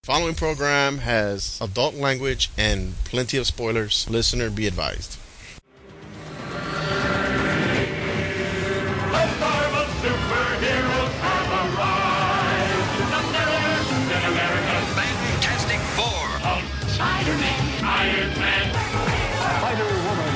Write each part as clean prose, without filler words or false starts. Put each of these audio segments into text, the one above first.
Following program has adult language and plenty of spoilers. Listener be advised. The Marvel superheroes have arrived. Captain America, Fantastic Four, Hulk, Spider-Man, Iron Man, Spider-Woman,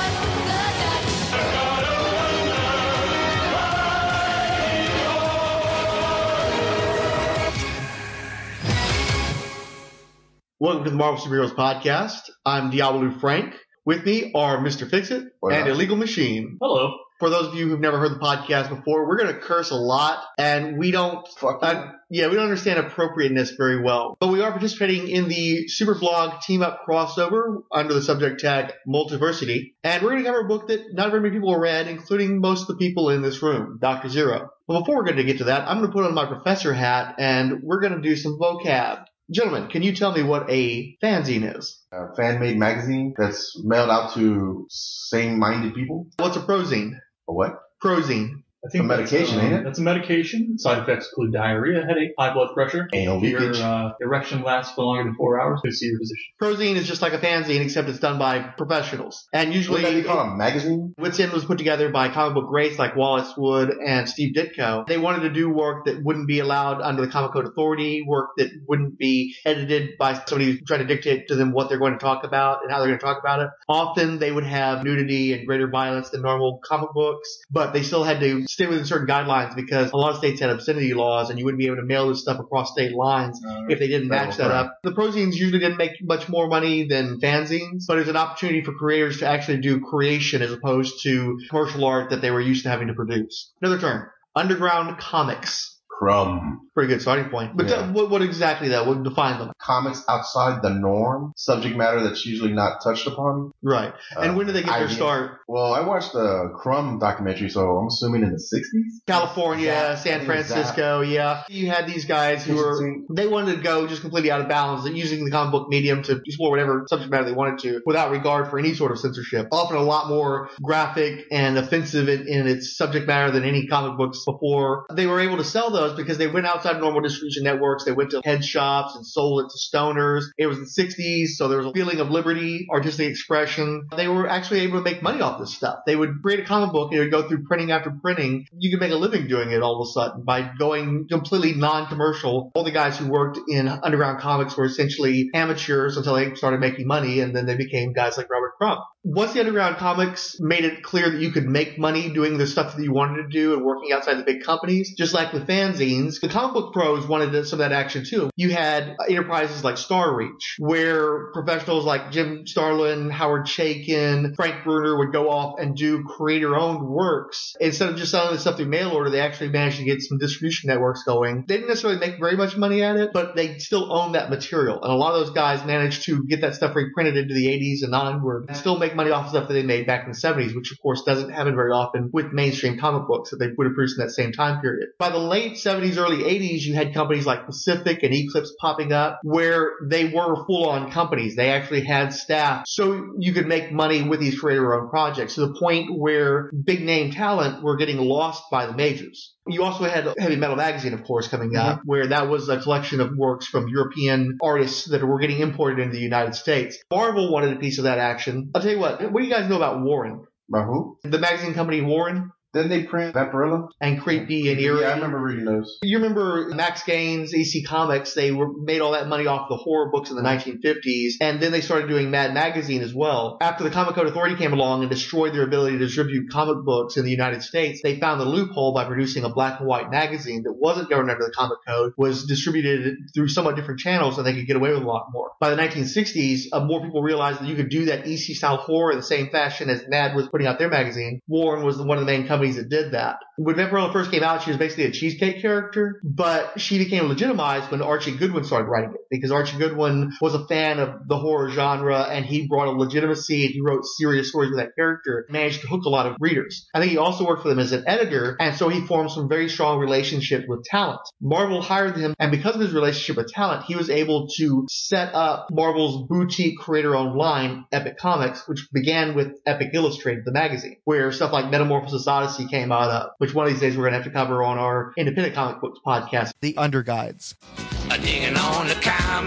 Welcome to the Marvel Superheroes Podcast. I'm Diablo Frank. With me are Mr. Fixit and Illegal Machine. Hello. For those of you who've never heard the podcast before, we're going to curse a lot, and we don't understand appropriateness very well. But we are participating in the Superblog Team Up crossover under the subject tag Multiversity, and we're going to cover a book that not very many people have read, including most of the people in this room, Dr. Zero. But before we're going to get to that, I'm going to put on my professor hat, and we're going to do some vocab. Gentlemen, can you tell me what a fanzine is? A fan-made magazine that's mailed out to same-minded people. What's a prozine? A what? Prozine. I think A medication, ain't it? That's a medication. Side effects include diarrhea, headache, high blood pressure. Anal leakage. Your erection lasts for longer than 4 hours. Please see your physician. Prozine is just like a fanzine, except it's done by professionals. And usually, Wouldn't that be called a magazine? What's In was put together by comic book greats like Wallace Wood and Steve Ditko. They wanted to do work that wouldn't be allowed under the Comic Code Authority, work that wouldn't be edited by somebody who's trying to dictate to them what they're going to talk about and how they're going to talk about it. Often they would have nudity and greater violence than normal comic books, but they still had to stay within certain guidelines because a lot of states had obscenity laws and you wouldn't be able to mail this stuff across state lines if they didn't match that up. The prozines usually didn't make much more money than fanzines, but it's an opportunity for creators to actually do creation as opposed to commercial art that they were used to having to produce. Another term, underground comics. Crumb. Pretty good starting point. But Yeah. what exactly that? What define them? Comics outside the norm. Subject matter that's usually not touched upon. Right. And when did they get their idea. start? Well, I watched the Crumb documentary, so I'm assuming in the 60s? California, San Francisco, yeah. You had these guys who they wanted to go just completely out of bounds and using the comic book medium to explore whatever subject matter they wanted to without regard for any sort of censorship. Often a lot more graphic and offensive in its subject matter than any comic books before. They were able to sell those because they went outside normal distribution networks. They went to head shops and sold it to stoners. It was the 60s, so there was a feeling of liberty, artistic expression. They were actually able to make money off this stuff. They would create a comic book and it would go through printing after printing. You could make a living doing it all of a sudden by going completely non-commercial. All the guys who worked in underground comics were essentially amateurs until they started making money, and then they became guys like Robert Crumb. Once the underground comics made it clear that you could make money doing the stuff that you wanted to do and working outside the big companies, just like with fanzines, the comic book pros wanted some of that action too. You had enterprises like Star Reach, where professionals like Jim Starlin, Howard Chaykin, Frank Bruner would go off and do creator-owned works. Instead of just selling the stuff through mail order, they actually managed to get some distribution networks going. They didn't necessarily make very much money at it, but they still owned that material. And a lot of those guys managed to get that stuff reprinted into the 80s and onward and still make money off of stuff that they made back in the 70s, which of course doesn't happen very often with mainstream comic books that they would have produced in that same time period. By the late 70s, early 80s, you had companies like Pacific and Eclipse popping up where they were full-on companies. They actually had staff so you could make money with these creator-owned projects to the point where big-name talent were getting lost by the majors. You also had Heavy Metal Magazine, of course, coming up, where that was a collection of works from European artists that were getting imported into the United States. Marvel wanted a piece of that action. I'll tell you what do you guys know about Warren? About who? The magazine company Warren? Didn't they print Vampirella? And Creepy and Eerie. Yeah, I remember reading those. You remember Max Gaines, EC Comics, they made all that money off the horror books in the 1950s, and then they started doing Mad Magazine as well. After the Comic Code Authority came along and destroyed their ability to distribute comic books in the United States, they found the loophole by producing a black and white magazine that wasn't governed under the Comic Code, was distributed through somewhat different channels, and they could get away with a lot more. By the 1960s, more people realized that you could do that EC-style horror in the same fashion as Mad was putting out their magazine. Warren was one of the main companies that did that. When Vampirella first came out, she was basically a cheesecake character, but she became legitimized when Archie Goodwin started writing it, because Archie Goodwin was a fan of the horror genre, and he brought a legitimacy, and he wrote serious stories with that character, and managed to hook a lot of readers. I think he also worked for them as an editor, and so he formed some very strong relationships with talent. Marvel hired him, and because of his relationship with talent, he was able to set up Marvel's boutique creator-owned line, Epic Comics, which began with Epic Illustrated, the magazine, where stuff like Metamorphosis Odyssey came out of, which one of these days we're going to have to cover on our independent comic books podcast. The Underguides. Digging on the comic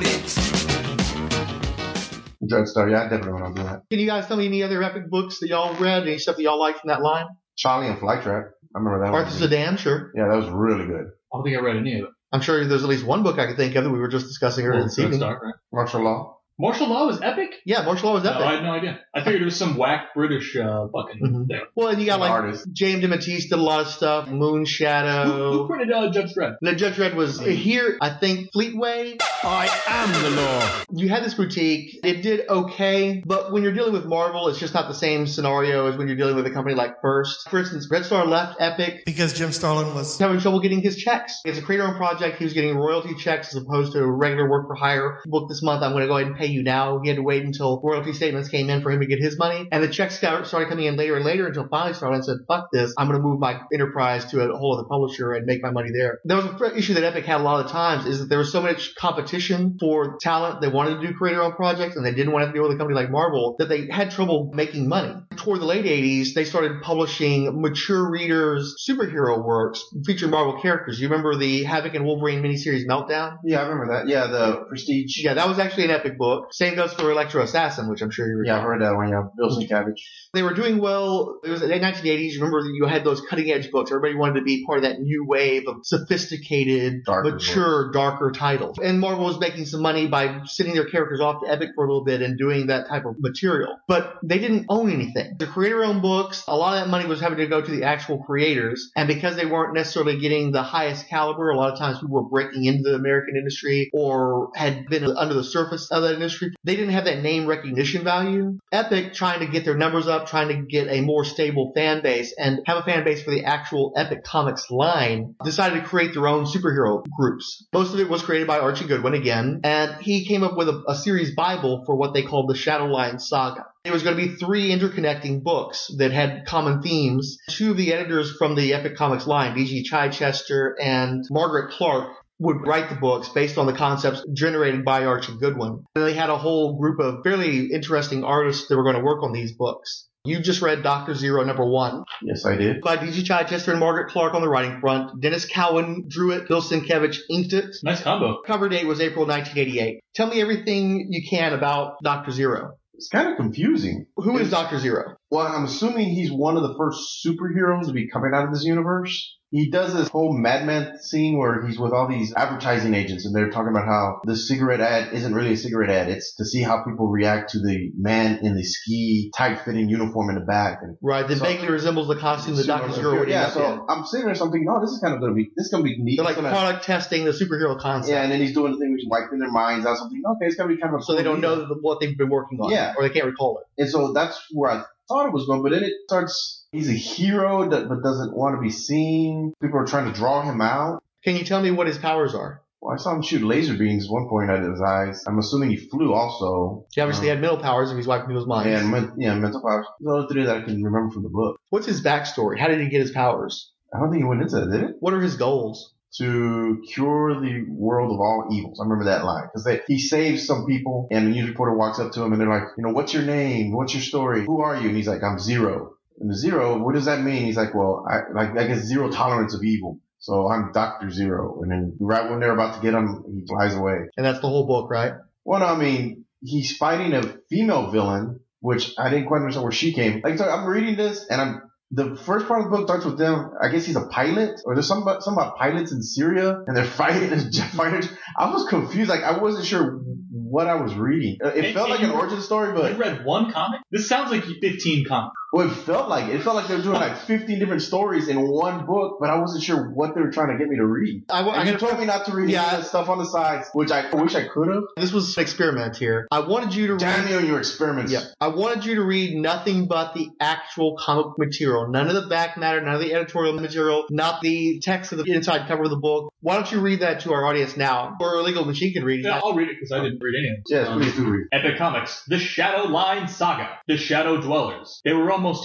Dreadstar, yeah, I definitely want to do that. Can you guys tell me any other epic books that y'all read? Any stuff that y'all liked from that line? Charlie and Flytrap. I remember that Arthur one. Sedan, sure. Yeah, that was really good. I don't think I read any of it. I'm sure there's at least one book I could think of that we were just discussing earlier this evening. Right? Martial Law. Martial Law was epic? Yeah, Martial Law was epic. No, I had no idea. I figured it was some whack British fucking thing. Well, and you got An like artist. James DeMatteis did a lot of stuff. Moon Shadow. Who printed Judge Dredd? The Judge Dredd was here, I think, Fleetway. I am the law. You had this boutique. It did okay, but when you're dealing with Marvel, it's just not the same scenario as when you're dealing with a company like First. For instance, Red Star left Epic because Jim Starlin was having trouble getting his checks. It's a creator-owned project. He was getting royalty checks as opposed to regular work for hire. Book this month. I'm going to go ahead and pay you now. He had to wait until royalty statements came in for him to get his money. And the checks started coming in later and later until finally Starlin said, fuck this. I'm going to move my enterprise to a whole other publisher and make my money there. There was an issue that Epic had a lot of times is that there was so much competition for talent. They wanted to do creator-owned projects and they didn't want to have to deal with a company like Marvel that they had trouble making money. Toward the late 80s, they started publishing mature readers' superhero works featuring Marvel characters. You remember the Havoc and Wolverine miniseries Meltdown? Yeah, I remember that. Yeah, the Prestige. Yeah, that was actually an epic book. Same goes for Electro Assassin, which I'm sure you recall. Yeah, I heard that one. Yeah, Bill Sienkiewicz. They were doing well. It was in the 1980s. You remember you had those cutting edge books. Everybody wanted to be part of that new wave of sophisticated, mature, darker titles. And Marvel was making some money by sending their characters off to Epic for a little bit and doing that type of material. But they didn't own anything. The creator-owned books, a lot of that money was having to go to the actual creators. And because they weren't necessarily getting the highest caliber, a lot of times people were breaking into the American industry or had been under the surface of that industry. They didn't have that name recognition value. Epic, trying to get their numbers up, trying to get a more stable fan base and have a fan base for the actual Epic Comics line, decided to create their own superhero groups. Most of it was created by Archie Goodwin again, and he came up with a series Bible for what they called the Shadowline Saga. It was going to be 3 interconnecting books that had common themes. 2 of the editors from the Epic Comics line, D.G. Chichester and Margaret Clark, would write the books based on the concepts generated by Archie Goodwin. And they had a whole group of fairly interesting artists that were going to work on these books. You just read Dr. Zero #1. Yes, I did. By D.G. Chichester and Margaret Clark on the writing front. Dennis Cowan drew it. Bill Sienkiewicz inked it. Nice combo. Cover date was April 1988. Tell me everything you can about Dr. Zero. It's kind of confusing. Who is Dr. Zero? Well, I'm assuming he's one of the first superheroes to be coming out of this universe. He does this whole madman scene where he's with all these advertising agents and they're talking about how the cigarette ad isn't really a cigarette ad. It's to see how people react to the man in the ski tight-fitting uniform in the back. And right, that vaguely resembles the costume that Dr. Zero would yeah, so I'm sitting there thinking, oh, this is going to be neat. They're like product testing the superhero concept. Yeah, and then he's doing the thing where he's wiping their minds out. Something, okay, it's going to be kind of a so they don't know what they've been working on. Yeah. Or they can't recall it. And so that's where I thought it was going, but then it starts, he's a hero but doesn't want to be seen. People are trying to draw him out. Can you tell me what his powers are? Well, I saw him shoot laser beams at one point out of his eyes. I'm assuming he flew also. He obviously had mental powers if he's wiping people's minds. And mental powers. The only 3 that I can remember from the book. What's his backstory? How did he get his powers? I don't think he went into that, did it? What are his goals? To cure the world of all evils. I remember that line. Because he saves some people, and the news reporter walks up to him, and they're like, what's your name? What's your story? Who are you? And he's like, I'm Zero. And the Zero, what does that mean? He's like, well, I guess zero tolerance of evil. So I'm Dr. Zero. And then right when they're about to get him, he flies away. And that's the whole book, right? Well, no, I mean, he's fighting a female villain, which I didn't quite understand where she came. Like, so I'm reading this, and the first part of the book starts with them. I guess he's a pilot, or there's something about pilots in Syria, and they're fighting as jet fighters. I was confused. Like, I wasn't sure what I was reading. It felt like an origin story, but you read one comic? This sounds like 15 comics. Well, it felt like they were doing like 15 different stories in one book, but I wasn't sure what they were trying to get me to read. You told me not to read any of that stuff on the sides, which I wish I could have. This was an experiment here. I wanted you to Damn you and your experiments. Yeah. I wanted you to read nothing but the actual comic material. None of the back matter, none of the editorial material, not the text of the inside cover of the book. Why don't you read that to our audience now? Or Illegal Machine can read it. Yeah, I'll read it because I didn't read any of it. Yes, please do read. Epic Comics, The Shadowline Saga, The Shadow Dwellers. They were almost human.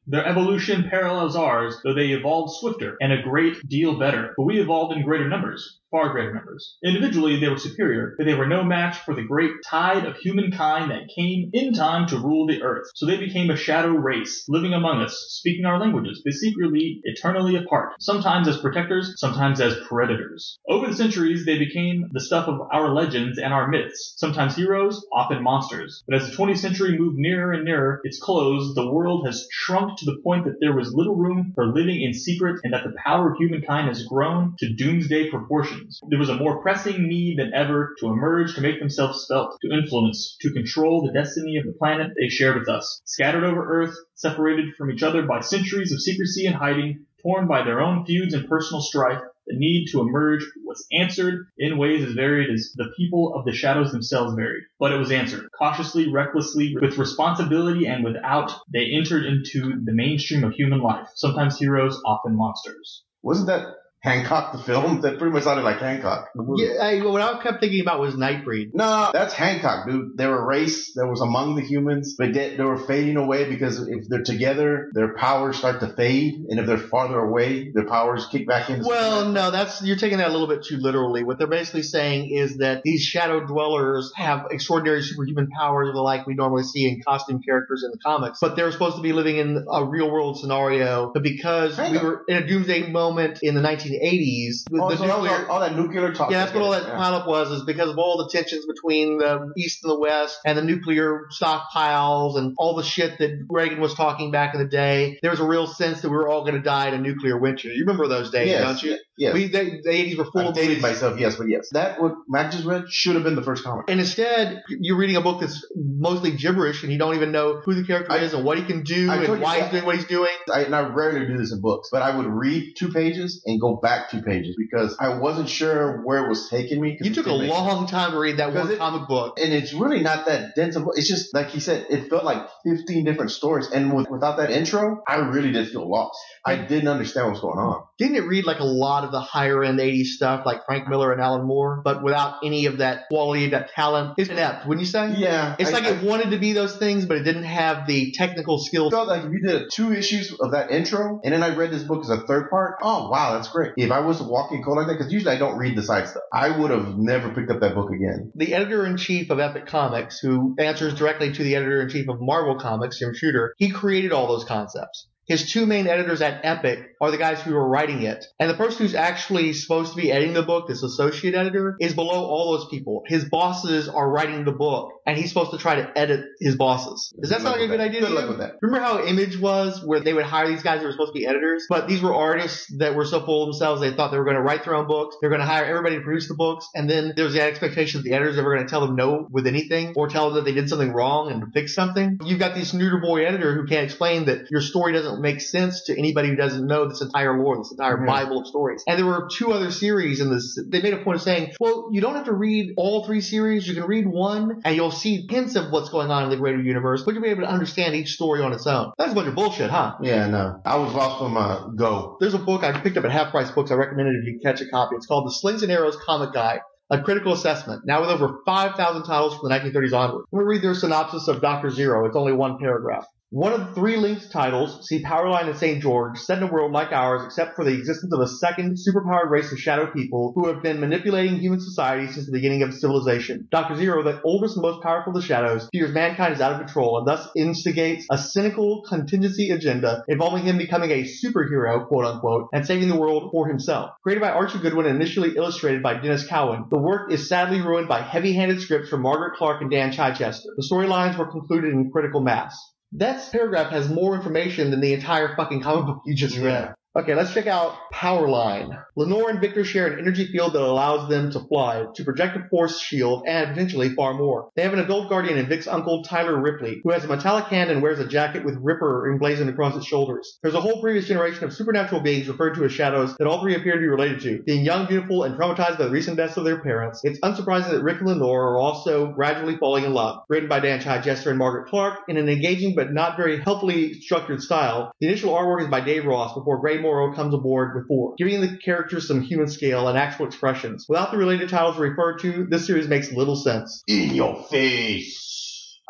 Their evolution parallels ours, though they evolved swifter and a great deal better. But we evolved in greater numbers. Far greater numbers. Individually, they were superior, but they were no match for the great tide of humankind that came in time to rule the earth. So they became a shadow race, living among us, speaking our languages, but secretly, eternally apart, sometimes as protectors, sometimes as predators. Over the centuries, they became the stuff of our legends and our myths, sometimes heroes, often monsters. But as the 20th century moved nearer and nearer its close, the world has shrunk to the point that there was little room for living in secret, and that the power of humankind has grown to doomsday proportions. There was a more pressing need than ever to emerge, to make themselves felt, to influence, to control the destiny of the planet they shared with us. Scattered over Earth, separated from each other by centuries of secrecy and hiding, torn by their own feuds and personal strife, the need to emerge was answered in ways as varied as the people of the shadows themselves varied. But it was answered. Cautiously, recklessly, with responsibility, and without, they entered into the mainstream of human life. Sometimes heroes, often monsters. Wasn't that Hancock, the film? That pretty much sounded like Hancock. Yeah, what I kept thinking about was Nightbreed. No, that's Hancock, dude. They were a race that was among the humans, but they were fading away because if they're together, their powers start to fade, and if they're farther away, their powers kick back in. Well, no, you're taking that a little bit too literally. What they're basically saying is that these shadow dwellers have extraordinary superhuman powers like we normally see in costume characters in the comics, but they're supposed to be living in a real world scenario. But because we were in a doomsday moment in the 1980s, all that nuclear talk. Yeah, that's what all that pileup was, is because of all the tensions between the East and the West and the nuclear stockpiles and all the shit that Reagan was talking back in the day. There was a real sense that we were all going to die in a nuclear winter. You remember those days, don't you? Yes. The 80s were full of dated myself, yes, but yes. That, what Mac just read, should have been the first comic. And instead, you're reading a book that's mostly gibberish, and you don't even know who the character is and what he can do and why he's doing what he's doing. I rarely do this in books, but I would read 2 pages and go back 2 pages because I wasn't sure where it was taking me. You took a long time to read that one comic book. And it's really not that dense of a book. It's just, like he said, it felt like 15 different stories. And without that intro, I really did feel lost. I didn't understand what was going on. Didn't it read like a lot of the higher end 80s stuff like Frank Miller and Alan Moore, but without any of that quality, that talent? It's inept, wouldn't you say? Yeah. It's like it wanted to be those things, but it didn't have the technical skills. I felt like if you did 2 issues of that intro, and then I read this book as a 3rd part, oh wow, that's great. If I was to walk in cold like that, because usually I don't read the side stuff, I would have never picked up that book again. The editor-in-chief of Epic Comics, who answers directly to the editor-in-chief of Marvel Comics, Jim Shooter, he created all those concepts. His 2 main editors at Epic are the guys who are writing it. And the person who's actually supposed to be editing the book, this associate editor, is below all those people. His bosses are writing the book, and he's supposed to try to edit his bosses. Does that sound like a good idea? Good luck with that. Remember how Image was, where they would hire these guys who were supposed to be editors? But these were artists that were so full of themselves, they thought they were going to write their own books. They're going to hire everybody to produce the books. And then there was the expectation that the editors are going to tell them no with anything, or tell them that they did something wrong and to fix something. You've got this neuter boy editor who can't explain that your story doesn't make sense to anybody who doesn't know this entire lore, this entire Bible of stories. And there were 2 other series in this. They made a point of saying, well, you don't have to read all 3 series. You can read one and you'll see hints of what's going on in the greater universe, but you'll be able to understand each story on its own. That's a bunch of bullshit, huh? Yeah, no. I was lost from Go. There's a book I picked up at Half Price Books. I recommend it if you can catch a copy. It's called The Slings and Arrows Comic Guide, a critical assessment, now with over 5,000 titles from the 1930s onward. I'm going to read their synopsis of Dr. Zero. It's only 1 paragraph. One of the 3 linked titles, see Powerline and St. George, set in a world like ours except for the existence of a second superpowered race of shadow people who have been manipulating human society since the beginning of civilization. Dr. Zero, the oldest and most powerful of the shadows, fears mankind is out of control and thus instigates a cynical contingency agenda involving him becoming a superhero, quote-unquote, and saving the world for himself. Created by Archie Goodwin and initially illustrated by Dennis Cowan, the work is sadly ruined by heavy-handed scripts from Margaret Clark and Dan Chichester. The storylines were concluded in critical mass. That paragraph has more information than the entire fucking comic book you just read. Okay, let's check out Powerline. Lenore and Victor share an energy field that allows them to fly, to project a force shield, and potentially far more. They have an adult guardian in Vic's uncle, Tyler Ripley, who has a metallic hand and wears a jacket with Ripper emblazoned across its shoulders. There's a whole previous generation of supernatural beings referred to as shadows that all 3 appear to be related to, being young, beautiful, and traumatized by the recent deaths of their parents. It's unsurprising that Rick and Lenore are also gradually falling in love. Written by Dan Chichester and Margaret Clark in an engaging but not very helpfully structured style, the initial artwork is by Dave Ross before Gray Morrow comes aboard with 4, giving the characters some human scale and actual expressions. Without the related titles referred to, this series makes little sense. In your face.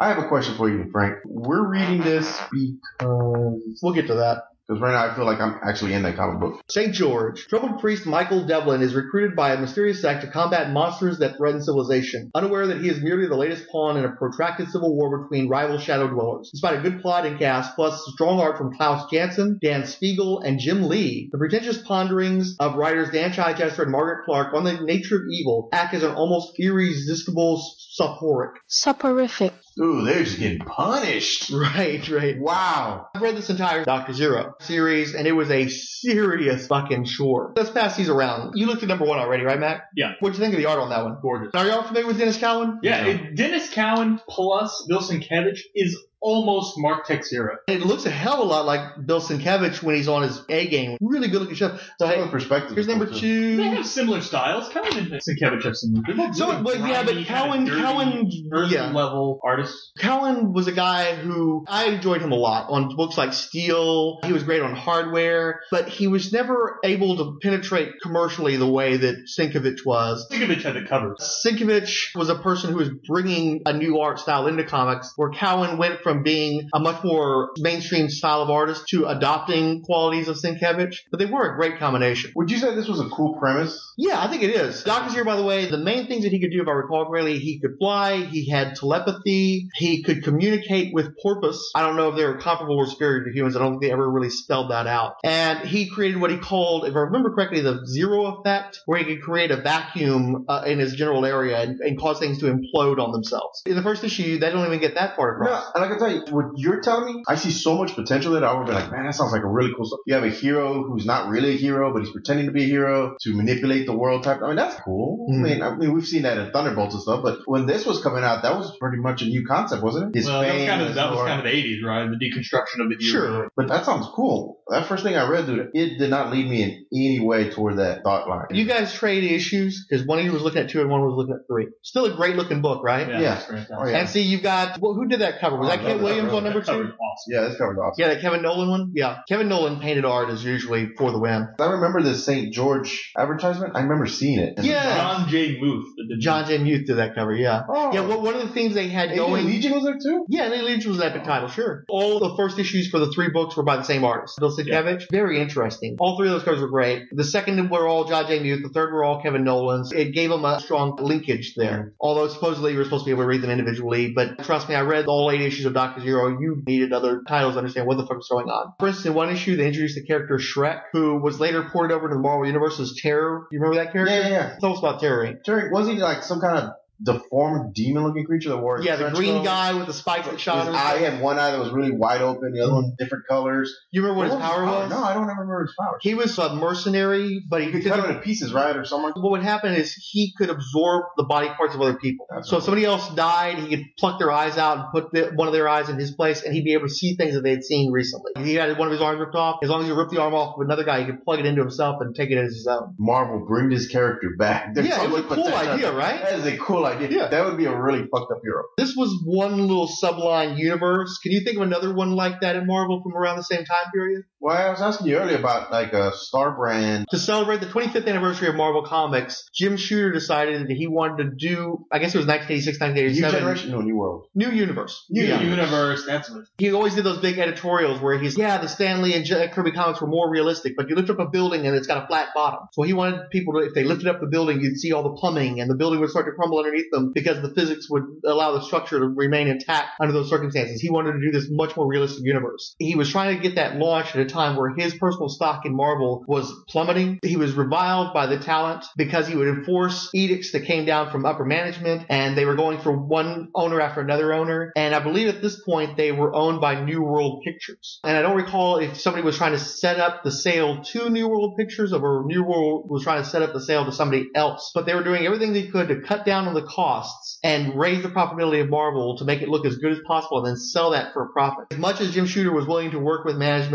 I have a question for you, Frank. We're reading this because We'll get to that. right now I feel like I'm actually in that comic book. St. George. Troubled priest Michael Devlin is recruited by a mysterious sect to combat monsters that threaten civilization, unaware that he is merely the latest pawn in a protracted civil war between rival shadow dwellers. Despite a good plot and cast, plus strong art from Klaus Janson, Dan Spiegel, and Jim Lee, the pretentious ponderings of writers Dan Chichester and Margaret Clark on the nature of evil act as an almost irresistible soporific. Soporific. Ooh, they're just getting punished. Right. Wow. I've read this entire Dr. Zero series, and it was a serious fucking chore. Let's pass these around. You looked at number 1 already, right, Mac? Yeah. What'd you think of the art on that one? Gorgeous. Are y'all familiar with Dennis Cowan? Yeah, Dennis Cowan plus Bill Sienkiewicz is almost Mark Tech Zero. It looks a hell of a lot like Bill Sienkiewicz when he's on his A game. Really good looking stuff. So, Some of the perspective. here's number 2. They have similar styles. Cowan and Sienkiewicz have similar. They're both So, really but yeah, but grimy, Cowan, kinda dirty, earthy level artists. Cowan was a guy who I enjoyed him a lot on books like Steel. He was great on Hardware, but he was never able to penetrate commercially the way that Sienkiewicz was. Sienkiewicz had the covers. Sienkiewicz was a person who was bringing a new art style into comics, where Cowan went from being a much more mainstream style of artist to adopting qualities of Sienkiewicz. But they were a great combination. Would you say this was a cool premise? Yeah, I think it is. Dr. Zero, by the way, the main things that he could do, if I recall correctly, he could fly, he had telepathy, he could communicate with porpoise. I don't know if they were comparable or superior to humans. I don't think they ever really spelled that out. And he created what he called, if I remember correctly, the zero effect, where he could create a vacuum in his general area and cause things to implode on themselves. In the first issue, they don't even get that part across. No, and I can tell you, what you're telling me, I see so much potential that I would be like, man, that sounds like a really cool stuff. You have a hero who's not really a hero, but he's pretending to be a hero to manipulate the world type. I mean, that's cool. I mean, we've seen that in Thunderbolts and stuff, but when this was coming out, that was pretty much a new concept, wasn't it? That was kind of the 80s, right? The deconstruction of the hero. Sure. But that sounds cool. That first thing I read, dude, it did not lead me in any way toward that thought line. You guys trade issues, because one of you was looking at 2 and one was looking at 3. Still a great looking book, right? Yeah. Oh, yeah. And see, you've got, well, who did that cover? Was that I Kent love that Williams cover. on number That 2? cover's awesome. Yeah, this cover's awesome. Yeah, that Kevin Nolan one? Yeah. Kevin Nolan painted art is usually for the win. I remember the St. George advertisement. I remember seeing it. Yeah. John J. Muth. John J. Muth did that cover, yeah. Oh. Yeah, one of the things they had Alien going... Legion was there too? Yeah, Alien Legion was an epic title, sure. All the first issues for the 3 books were by the same artist, Bill Sienkiewicz. Very interesting. All 3 of those covers were great. The second were all John J. Muth. The third were all Kevin Nolan's. It gave them a strong linkage there. Although supposedly you were supposed to be able to read them individually. But trust me, I read all 8 issues of Dr. Zero. You needed other titles to understand what the fuck was going on. For instance, in one issue, they introduced the character Shrek, who was later ported over to the Marvel Universe as Terror. You remember that character? Yeah. Tell us about Terror Inc. Terry, wasn't he like some kind of deformed demon-looking creature that wore a Yeah, the trench green coat? guy with the spikes that shot His him. eye had one eye that was really wide open, the other one different colors. You remember what his power was? No, I don't remember his power. He was a mercenary, but he You could cut him into pieces, right, or something? what would happen is he could absorb the body parts of other people. So if somebody else died, he could pluck their eyes out and put one of their eyes in his place, and he'd be able to see things that they had seen recently. He had one of his arms ripped off. As long as you rip the arm off of another guy, he could plug it into himself and take it as his own. Marvel, bring this character back. There's Yeah, so it was a much cool potential. idea, right? That is a cool idea. Yeah. That would be a really fucked up hero. This was one little subline universe. Can you think of another one like that in Marvel from around the same time period? Well, I was asking you earlier about like a Star Brand. To celebrate the 25th anniversary of Marvel Comics, Jim Shooter decided that he wanted to do, I guess it was 1986, New 1987. generation, no, new world. New Universe. New Yeah. Universe, that's what. He always did those big editorials where the Stan Lee and Jack Kirby comics were more realistic, but you lift up a building and it's got a flat bottom. So he wanted people to, if they lifted up the building, you'd see all the plumbing and the building would start to crumble underneath them because the physics would allow the structure to remain intact under those circumstances. He wanted to do this much more realistic universe. He was trying to get that launched at a time where his personal stock in Marvel was plummeting. He was reviled by the talent because he would enforce edicts that came down from upper management, and they were going for one owner after another owner. And I believe at this point they were owned by New World Pictures. And I don't recall if somebody was trying to set up the sale to New World Pictures or New World was trying to set up the sale to somebody else. But they were doing everything they could to cut down on the costs and raise the profitability of Marvel to make it look as good as possible and then sell that for a profit. As much as Jim Shooter was willing to work with management to make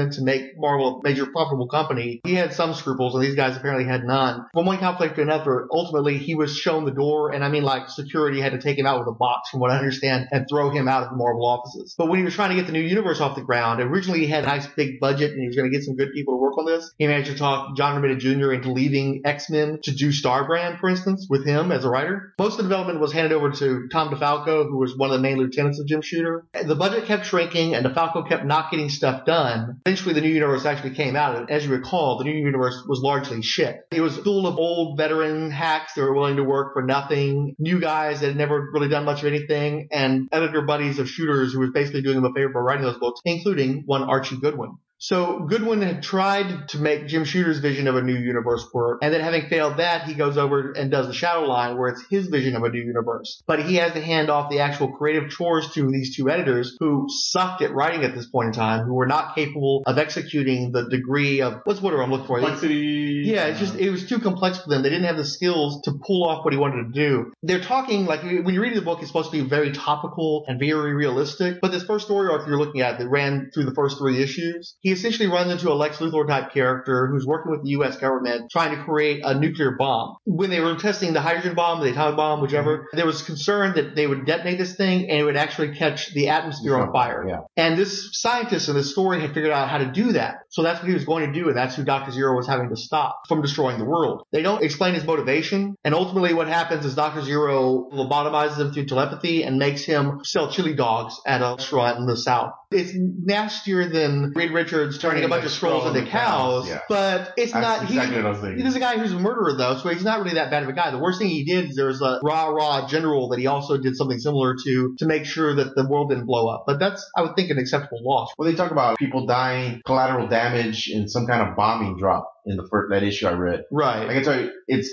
make Marvel a major profitable company. He had some scruples, and these guys apparently had none. From one conflict to another, ultimately he was shown the door, and I mean like security had to take him out with a box, from what I understand, and throw him out of the Marvel offices. But when he was trying to get the new universe off the ground, originally he had a nice big budget, and he was going to get some good people to work on this. He managed to talk John Romita Jr. into leaving X-Men to do Starbrand, for instance, with him as a writer. Most of the development was handed over to Tom DeFalco, who was one of the main lieutenants of Jim Shooter. The budget kept shrinking, and DeFalco kept not getting stuff done. Eventually, the new universe actually came out, and as you recall, the new universe was largely shit. It was full of old veteran hacks that were willing to work for nothing, new guys that had never really done much of anything, and editor buddies of Shooters who was basically doing him a favor by writing those books, including one Archie Goodwin. So Goodwin had tried to make Jim Shooter's vision of a new universe work, and then having failed that, he goes over and does the Shadowline, where it's his vision of a new universe. But he has to hand off the actual creative chores to these two editors who sucked at writing at this point in time, who were not capable of executing the degree of, what's what I'm looking for? Complexity. Yeah, it was too complex for them. They didn't have the skills to pull off what he wanted to do. They're talking, like, when you're reading the book, it's supposed to be very topical and very realistic, but this first story arc you're looking at that ran through the first 3 issues, he essentially runs into a Lex Luthor type character who's working with the U.S. government trying to create a nuclear bomb. When they were testing the hydrogen bomb, the atomic bomb, whichever, there was concern that they would detonate this thing and it would actually catch the atmosphere on fire. Yeah. And this scientist in this story had figured out how to do that. So that's what he was going to do, and that's who Dr. Zero was having to stop from destroying the world. They don't explain his motivation, and ultimately what happens is Dr. Zero lobotomizes him through telepathy and makes him sell chili dogs at a restaurant in the South. It's nastier than Reed Richards turning a bunch of scrolls into cows, yeah. But it's That's not. exactly what I was thinking. He's a guy who's a murderer, though, so he's not really that bad of a guy. The worst thing he did is there was a rah-rah general that he also did something similar to make sure that the world didn't blow up. But that's, I would think, an acceptable loss. Well, they talk about people dying, collateral damage, and some kind of bombing drop in the first, that issue I read. Right. I can tell you,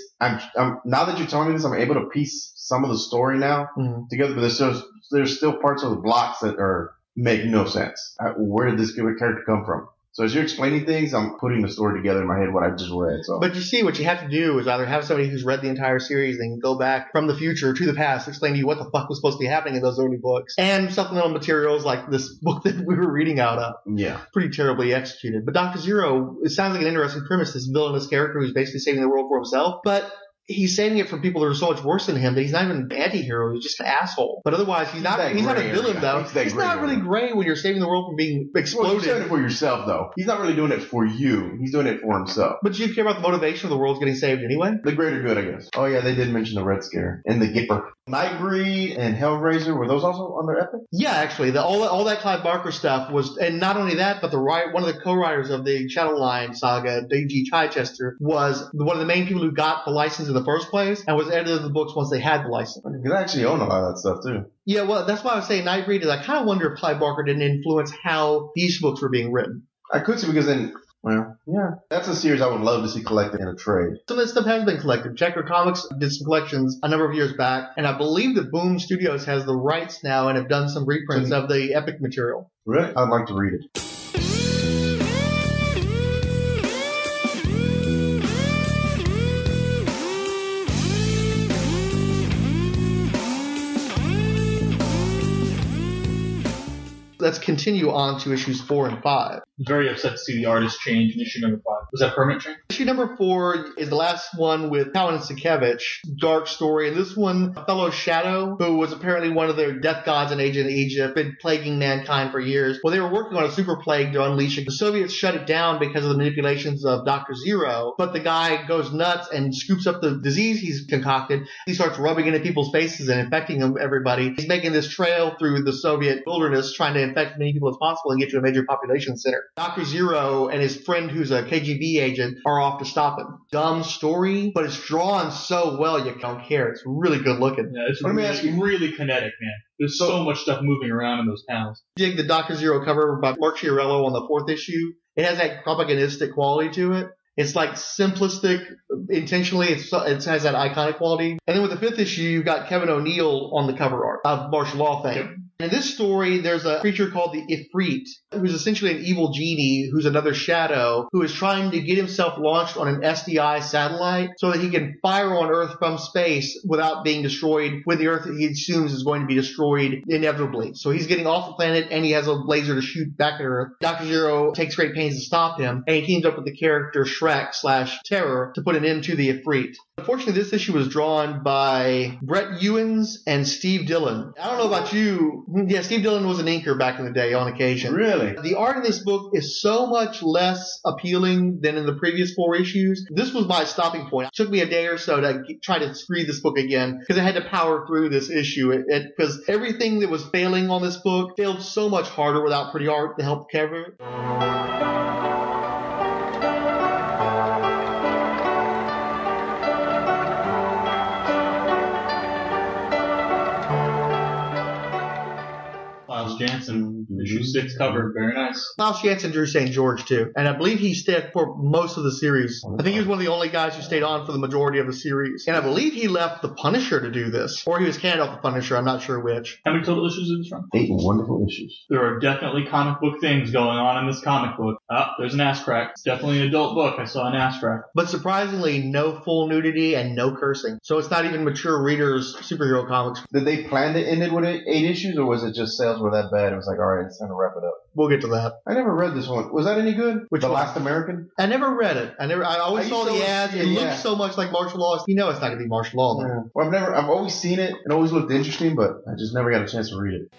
I'm now that you're telling me this, I'm able to piece some of the story now together, but there's still parts of the blocks that make no sense. Where did this character come from? So as you're explaining things, I'm putting the story together in my head, what I just read. So. But you see, what you have to do is either have somebody who's read the entire series and can go back from the future to the past, explain to you what the fuck was supposed to be happening in those early books, and supplemental materials like this book that we were reading out of. Yeah. Pretty terribly executed. But Dr. Zero, it sounds like an interesting premise, this villainous character who's basically saving the world for himself, but he's saving it from people that are so much worse than him that he's not even an anti-hero. He's just an asshole. But otherwise, he's not a villain, though. It's not really gray when you're saving the world from being exploded. Well, he's doing it for yourself, though. He's not really doing it for you. He's doing it for himself. But do you care about the motivation of the world's getting saved anyway? The greater good, I guess. Oh, yeah, they did mention the Red Scare and the Gipper. Nightbreed and Hellraiser, were those also under Epic? Yeah, actually. All that Clive Barker stuff was, and not only that, but one of the co-writers of the Shadowline Saga, D.G. Chichester, was one of the main people who got the license in the first place and was editor of the books once they had the license. Because I actually own a lot of that stuff, too. Yeah, well, that's why I was saying Nightbreed is I kind of wonder if Clive Barker didn't influence how these books were being written. I could see, because then, well, yeah. That's a series I would love to see collected in a trade. Some of that stuff has been collected. Checker Comics did some collections a number of years back, and I believe that Boom Studios has the rights now and have done some reprints of the Epic material. Really? I'd like to read it. Let's continue on to issues 4 and 5. Very upset to see the artist change in issue number 5. Was that permanent change? Issue number 4 is the last one with Cowan and Sienkiewicz. Dark story. And this one, a fellow Shadow, who was apparently one of their death gods in ancient Egypt, been plaguing mankind for years. Well, they were working on a super plague to unleash it. The Soviets shut it down because of the manipulations of Dr. Zero, but the guy goes nuts and scoops up the disease he's concocted. He starts rubbing it in people's faces and infecting everybody. He's making this trail through the Soviet wilderness, trying to infect as many people as possible and get to a major population center. Dr. Zero and his friend, who's a KGB agent, are off to stop him. Dumb story, but it's drawn so well you don't care. It's really good looking. Yeah, it's really kinetic, man. There's so much stuff moving around in those panels. Dig the Dr. Zero cover by Mark Chiarello on the 4th issue. It has that propagandistic quality to it. It's like simplistic intentionally. It has that iconic quality. And then with the 5th issue, you've got Kevin O'Neill on the cover art of martial law fame. Yep. In this story, there's a creature called the Ifrit, who's essentially an evil genie who's another shadow who is trying to get himself launched on an SDI satellite so that he can fire on Earth from space without being destroyed when the Earth he assumes is going to be destroyed inevitably. So he's getting off the planet and he has a laser to shoot back at Earth. Dr. Zero takes great pains to stop him and he teams up with the character Shrek/Terror to put an end to the Ifrit. Unfortunately, this issue was drawn by Brett Ewins and Steve Dillon. I don't know about you. Yeah, Steve Dillon was an inker back in the day on occasion. Really? The art in this book is so much less appealing than in the previous 4 issues. This was my stopping point. It took me a day or so to try to read this book again because I had to power through this issue. Because everything that was failing on this book failed so much harder without pretty art to help cover it. Jansen, issue 6 cover. Very nice. Klaus Janson drew St. George, too. And I believe he stayed for most of the series. I think he was one of the only guys who stayed on for the majority of the series. And I believe he left the Punisher to do this. Or he was canned off the Punisher. I'm not sure which. How many total issues is this from? 8 wonderful issues. There are definitely comic book things going on in this comic book. There's an ass crack. It's definitely an adult book. I saw an ass crack. But surprisingly, no full nudity and no cursing. So it's not even mature readers' superhero comics. Did they plan to end it with 8 issues, or was it just sales were that bad? It was like, all right, it's time to wrap it up. We'll get to that. I never read this one. Was that any good? Which The one? Last American? I never read it. I always saw the ads. It looked so much like martial law. You know it's not going to be martial law. Yeah. Well, I've always seen it and always looked interesting, but I just never got a chance to read it.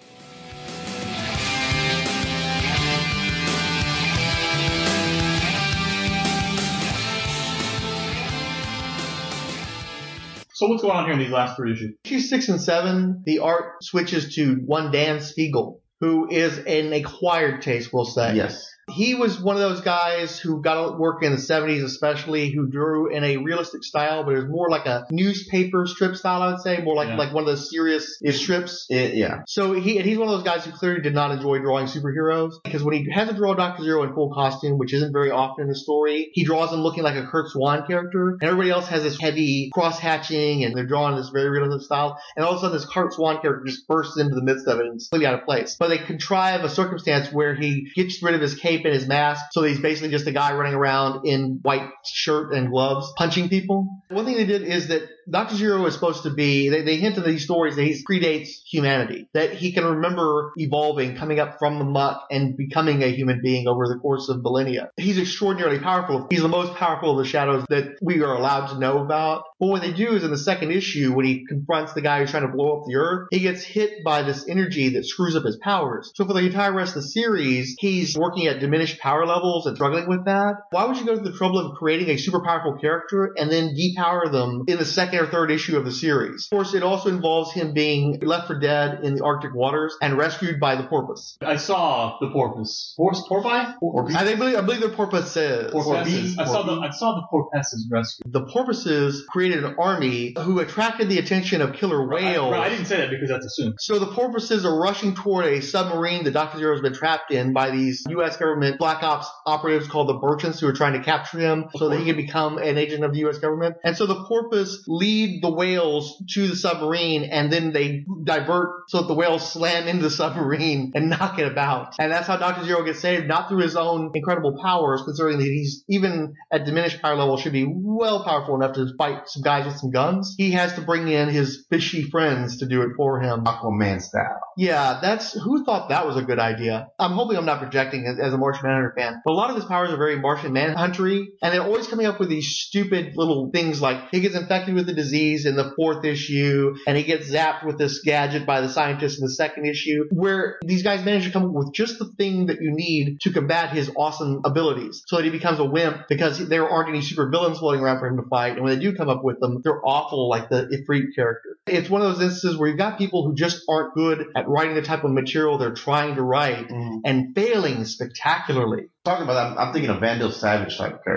So what's going on here in these last 3 issues? Issues 6 and 7, the art switches to one Dan Spiegel, who is an acquired taste, we'll say. Yes. He was one of those guys who got to work in the 70s especially, who drew in a realistic style, but it was more like a newspaper strip style, I would say, more like one of those serious strips. Yeah. So he's one of those guys who clearly did not enjoy drawing superheroes, because when he has to draw Dr. Zero in full costume, which isn't very often in the story, he draws him looking like a Kurt Swan character, and everybody else has this heavy cross-hatching, and they're drawing this very realistic style, and all of a sudden this Kurt Swan character just bursts into the midst of it and it's completely out of place. But they contrive a circumstance where he gets rid of his cape and his mask, so he's basically just a guy running around in white shirt and gloves punching people. One thing they did is that Dr. Zero is supposed to be, they hint in these stories that he predates humanity, that he can remember evolving, coming up from the muck and becoming a human being over the course of millennia. He's extraordinarily powerful. He's the most powerful of the shadows that we are allowed to know about. But what they do is in the second issue, when he confronts the guy who's trying to blow up the Earth, he gets hit by this energy that screws up his powers. So for the entire rest of the series, he's working at diminished power levels and struggling with that. Why would you go to the trouble of creating a super powerful character and then depower them in the second or third issue of the series? Of course, it also involves him being left for dead in the Arctic waters and rescued by the porpoise. I saw the porpoise. Porpoise? I believe they're porpoises. Porpoises. I saw the porpoises rescued. The porpoises created an army who attracted the attention of killer whales. I didn't say that because that's assumed. So the porpoises are rushing toward a submarine that Dr. Zero has been trapped in by these U.S. government black ops operatives called the Merchants, who are trying to capture him so that he can become an agent of the U.S. government. And so the porpoise lead the whales to the submarine, and then they divert so that the whales slam into the submarine and knock it about. And that's how Dr. Zero gets saved, not through his own incredible powers, considering that he's, even at diminished power level, should be well powerful enough to fight some guys with some guns. He has to bring in his fishy friends to do it for him. Aquaman style. Yeah, who thought that was a good idea? I'm hoping I'm not projecting as a Martian Manhunter fan, but a lot of his powers are very Martian Manhunter-y, and they're always coming up with these stupid little things like he gets infected with the disease in the 4th issue, and he gets zapped with this gadget by the scientist in the 2nd issue, where these guys manage to come up with just the thing that you need to combat his awesome abilities, so that he becomes a wimp, because there aren't any super villains floating around for him to fight, and when they do come up with them, they're awful, like the Ifrit character. It's one of those instances where you've got people who just aren't good at writing the type of material they're trying to write, and failing spectacularly. Talking about that, I'm thinking of Vandal Savage type of character.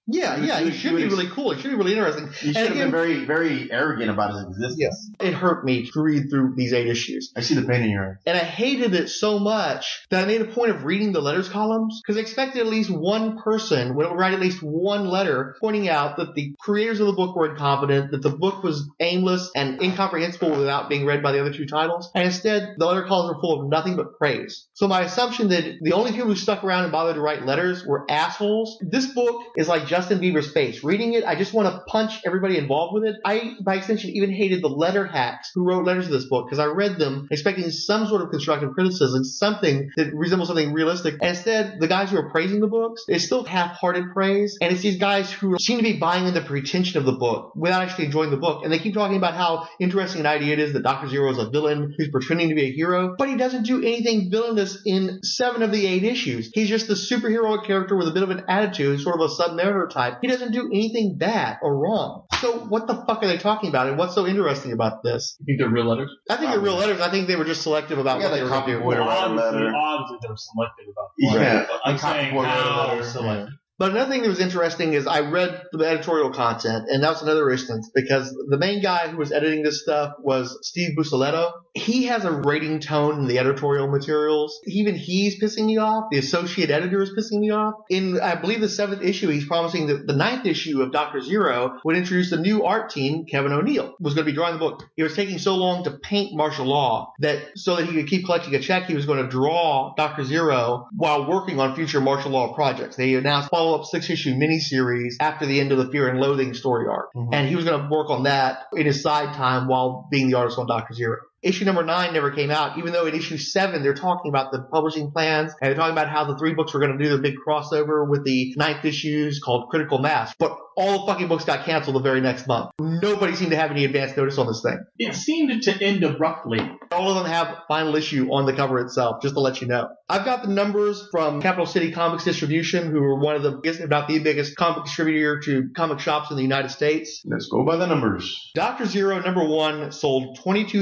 Yeah, he should be really cool. It should be really interesting. He should have been very, very arrogant about his existence. Yes. It hurt me to read through these 8 issues. I see the pain in your eye. And I hated it so much that I made a point of reading the letters columns because I expected at least one person would write at least one letter pointing out that the creators of the book were incompetent, that the book was aimless and incomprehensible without being read by the other 2 titles. And instead, the letter columns were full of nothing but praise. So my assumption that the only people who stuck around and bothered to write letters were assholes. This book is like Justin Bieber's face. Reading it, I just want to punch everybody involved with it. I, by extension, even hated the letter hacks who wrote letters to this book because I read them expecting some sort of constructive criticism, something that resembles something realistic. And instead, the guys who are praising the books, it's still half-hearted praise. And it's these guys who seem to be buying into the pretension of the book without actually enjoying the book. And they keep talking about how interesting an idea it is that Dr. Zero is a villain who's pretending to be a hero. But he doesn't do anything villainous in 7 of the 8 issues. He's just the superhero character with a bit of an attitude, sort of a sub-narrator type. He doesn't do anything bad or wrong. So what the fuck are they talking about? And what's so interesting about this? You think they're real letters? I think they're real letters. I think they were just selective about what they were going to do. Obviously, they were selective about what. Yeah. I'm saying how selective. But another thing that was interesting is I read the editorial content, and that was another instance because the main guy who was editing this stuff was Steve Buccellato. He has a rating tone in the editorial materials. Even he's pissing me off. The associate editor is pissing me off. In, I believe, the 7th issue, he's promising that the 9th issue of Dr. Zero would introduce a new art team. Kevin O'Neill was going to be drawing the book. It was taking so long to paint martial law that so that he could keep collecting a check, he was going to draw Dr. Zero while working on future martial law projects. They announced follow-up 6-issue miniseries after the end of the Fear and Loathing story arc. Mm-hmm. And he was going to work on that in his side time while being the artist on Dr. Zero. Issue number 9 never came out, even though in issue 7 they're talking about the publishing plans and they're talking about how the 3 books were going to do their big crossover with the 9th issues called Critical Mass. But all the fucking books got canceled the very next month. Nobody seemed to have any advance notice on this thing. It seemed to end abruptly. All of them have final issue on the cover itself, just to let you know. I've got the numbers from Capital City Comics Distribution, who are one of the biggest, if not the biggest, comic distributor to comic shops in the United States. Let's go by the numbers. Dr. Zero number 1 sold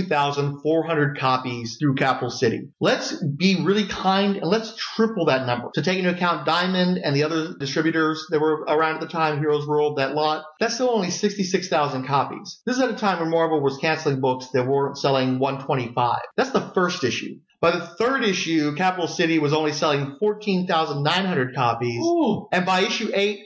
22,400 copies through Capital City. Let's be really kind and let's triple that number. To take into account Diamond and the other distributors that were around at the time, Heroes World, that lot, that's still only 66,000 copies. This is at a time when Marvel was canceling books that weren't selling 125. That's the first issue. By the 3rd issue, Capital City was only selling 14,900 copies. Ooh. And by issue 8,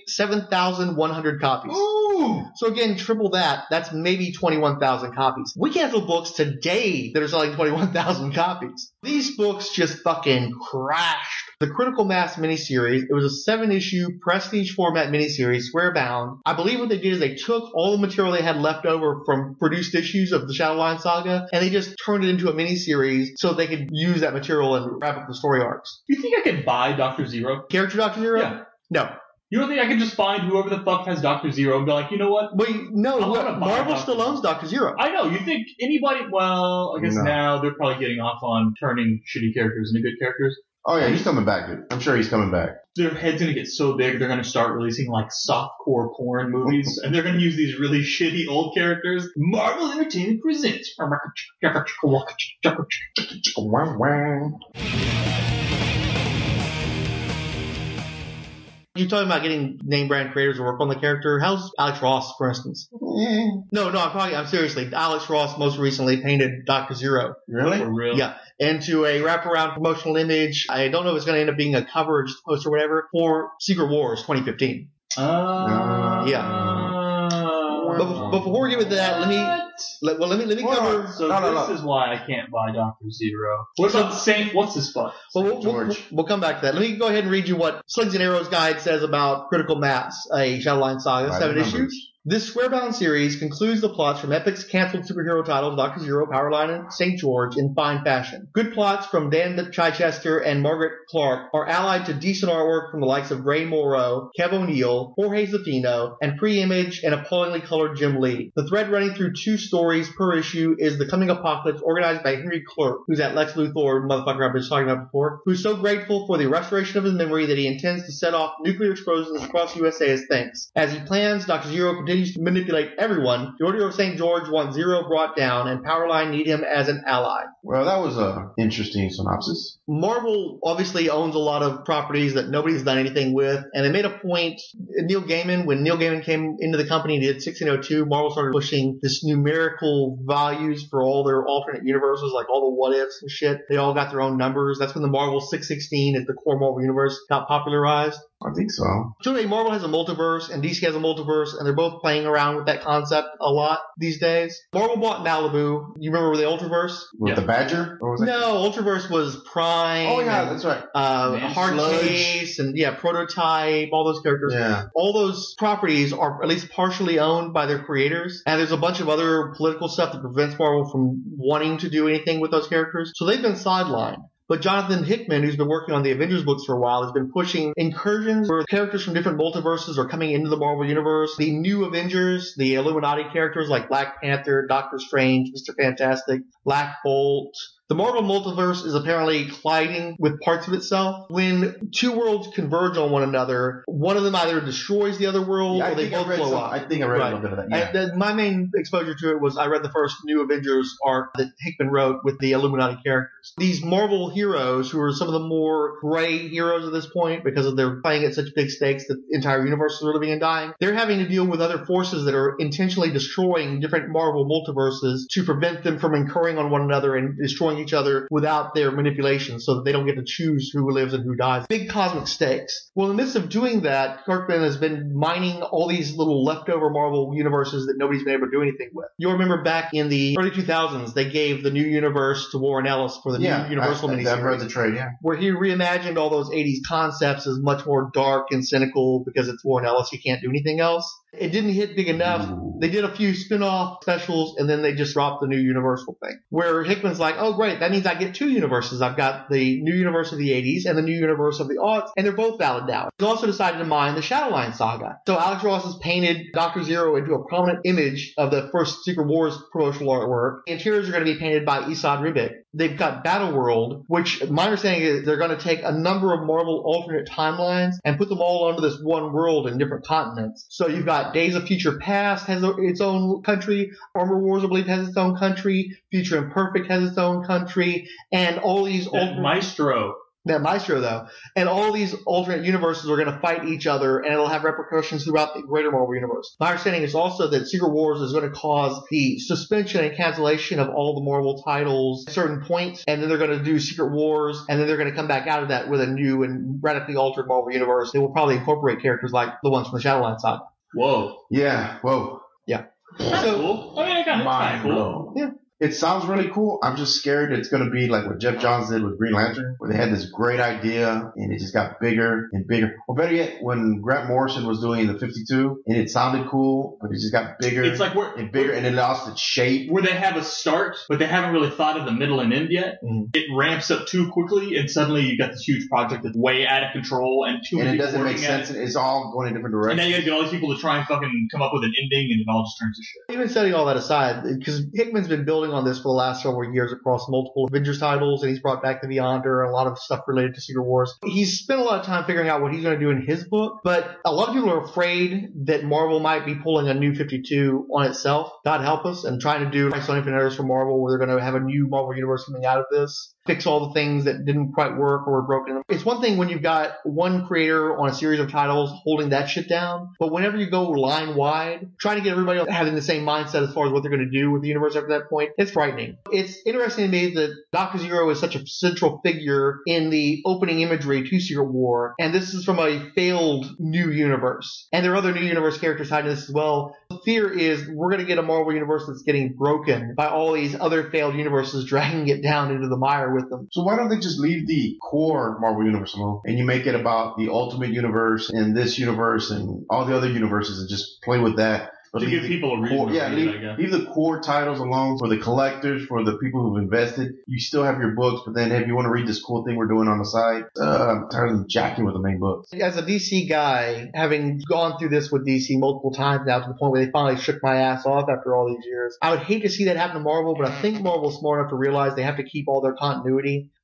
7,100 copies. Ooh. So again, triple that. That's maybe 21,000 copies. We cancel books today that are selling 21,000 copies. These books just fucking crashed. The Critical Mass miniseries, it was a 7-issue prestige format miniseries, square bound. I believe what they did is they took all the material they had left over from produced issues of the Shadowline Saga, and they just turned it into a miniseries so they could use that material and wrap up the story arcs. You think I could buy Dr. Zero? Character Dr. Zero? Yeah. No. You don't think I could just find whoever the fuck has Dr. Zero and be like, you know what? Wait, no, Marvel Dr. still owns Dr. Zero. I know. You think anybody, well, I guess now they're probably getting off on turning shitty characters into good characters. Oh yeah, he's coming back, dude. I'm sure he's coming back. Their head's gonna get so big, they're gonna start releasing like softcore porn movies, and they're gonna use these really shitty old characters. Marvel Entertainment presents. You're talking about getting name brand creators to work on the character. How's Alex Ross, for instance? No, I'm seriously. Alex Ross most recently painted Dr. Zero. Really? For real? Yeah. Into a wraparound promotional image. I don't know if it's going to end up being a cover or just a post or whatever for Secret Wars 2015. Yeah. But before we get with that, let me cover. So this is why I can't buy Dr. Zero. What about Saint? What's his fuck? Well, we'll come back to that. Let me go ahead and read you what Slings and Arrows Guide says about Critical Mass, a Shadowline Saga, 7 issues. This square-bound series concludes the plots from Epic's canceled superhero titles Dr. Zero, Powerline, and St. George in fine fashion. Good plots from Dan Chichester and Margaret Clark are allied to decent artwork from the likes of Ray Morrow, Kev O'Neill, Jorge Zafino, and pre-image and appallingly colored Jim Lee. The thread running through 2 stories per issue is the coming apocalypse organized by Henry Clerk, who's that Lex Luthor motherfucker I've been talking about before, who's so grateful for the restoration of his memory that he intends to set off nuclear explosions across USA as thanks. As he plans, Dr. Zero continues continues to manipulate everyone. The Order of St. George wants Zero brought down, and Powerline need him as an ally. Well, that was a interesting synopsis. Marvel obviously owns a lot of properties that nobody's done anything with, and they made a point. When Neil Gaiman came into the company and did 1602, Marvel started pushing this numerical values for all their alternate universes, like all the what ifs and shit. They all got their own numbers. That's when the Marvel 616 at the core Marvel universe got popularized. I think so. Today, Marvel has a multiverse and DC has a multiverse, and they're both playing around with that concept a lot these days. Marvel bought Malibu. You remember the Ultraverse? With the Badger? Or was that? No, Ultraverse was Prime. Oh, yeah, that's right. Hard Case and Prototype, all those characters. Yeah. All those properties are at least partially owned by their creators, and there's a bunch of other political stuff that prevents Marvel from wanting to do anything with those characters. So they've been sidelined. But Jonathan Hickman, who's been working on the Avengers books for a while, has been pushing incursions where characters from different multiverses are coming into the Marvel Universe. The new Avengers, the Illuminati characters like Black Panther, Doctor Strange, Mr. Fantastic, Black Bolt. The Marvel multiverse is apparently colliding with parts of itself. When two worlds converge on one another, one of them either destroys the other world or they both blow up. I think I read a little bit of that. Yeah. And my main exposure to it was I read the first New Avengers arc that Hickman wrote with the Illuminati characters. These Marvel heroes, who are some of the more gray heroes at this point because they're playing at such big stakes that entire universes are living and dying, they're having to deal with other forces that are intentionally destroying different Marvel multiverses to prevent them from incurring on one another and destroying each other without their manipulation so that they don't get to choose who lives and who dies. Big cosmic stakes. Well, in the midst of doing that, Kirkman has been mining all these little leftover Marvel universes that nobody's been able to do anything with. You'll remember back in the early 2000s, they gave the new universe to Warren Ellis for the new Universal miniseries. I've read the trade, yeah. Where he reimagined all those 80s concepts as much more dark and cynical because it's Warren Ellis. He can't do anything else. It didn't hit big enough. Ooh. They did a few spin-off specials, and then they just dropped the new Universal thing. Where Hickman's like, oh, great, that means I get two universes. I've got the new universe of the 80s and the new universe of the aughts, and they're both valid now. He's also decided to mine the Shadowline Saga. So Alex Ross has painted Dr. Zero into a prominent image of the first Secret Wars promotional artwork. The interiors are going to be painted by Esad Ribic. They've got Battleworld, which my understanding is they're going to take a number of Marvel alternate timelines and put them all onto this one world in different continents. So you've got Days of Future Past has its own country, Armor Wars, I believe, has its own country, Future Imperfect has its own country, and all these That Maestro, though. And all these alternate universes are going to fight each other, and it'll have repercussions throughout the greater Marvel universe. My understanding is also that Secret Wars is going to cause the suspension and cancellation of all the Marvel titles at certain points, and then they're going to do Secret Wars, and then they're going to come back out of that with a new and radically altered Marvel universe. They will probably incorporate characters like the ones from the Shadowline Saga. Whoa. Yeah, whoa. Yeah. That's cool. I mean, it's kind of cool. Yeah. It sounds really cool. I'm just scared it's going to be like what Jeff Johns did with Green Lantern, where they had this great idea and it just got bigger and bigger. Or better yet, when Grant Morrison was doing the 52 and it sounded cool, but it just got bigger and bigger and it lost its shape. Where they have a start, but they haven't really thought of the middle and end yet. Mm-hmm. It ramps up too quickly and suddenly you got this huge project that's way out of control and too many And it people doesn't make working sense. at it. It's all going in different And directions. then you gotta get all these people to try and fucking come up with an ending and it all just turns to shit. Even setting all that aside, because Hickman's been building on this for the last several years across multiple Avengers titles, and he's brought back the Beyonder and a lot of stuff related to Secret Wars. He's spent a lot of time figuring out what he's going to do in his book, but a lot of people are afraid that Marvel might be pulling a new 52 on itself, God help us, and trying to do Crisis on Infinite Earths for Marvel, where they're going to have a new Marvel Universe coming out of this, fix all the things that didn't quite work or were broken. It's one thing when you've got one creator on a series of titles holding that shit down, but whenever you go line wide, trying to get everybody having the same mindset as far as what they're going to do with the universe after that point, it's frightening. It's interesting to me that Dr. Zero is such a central figure in the opening imagery to Secret War, and this is from a failed new universe. And there are other new universe characters tied to this as well. The fear is we're going to get a Marvel universe that's getting broken by all these other failed universes dragging it down into the mire with them. So why don't they just leave the core Marvel Universe alone and you make it about the Ultimate Universe and this universe and all the other universes and just play with that? But To give people a reason to read it, I guess. leave the core titles alone for the collectors, for the people who've invested. You still have your books, but then if you want to read this cool thing we're doing on the side, I'm tired of jacking with the main books. As a DC guy, having gone through this with DC multiple times now to the point where they finally shook my ass off after all these years, I would hate to see that happen to Marvel, but I think Marvel's smart enough to realize they have to keep all their continuity.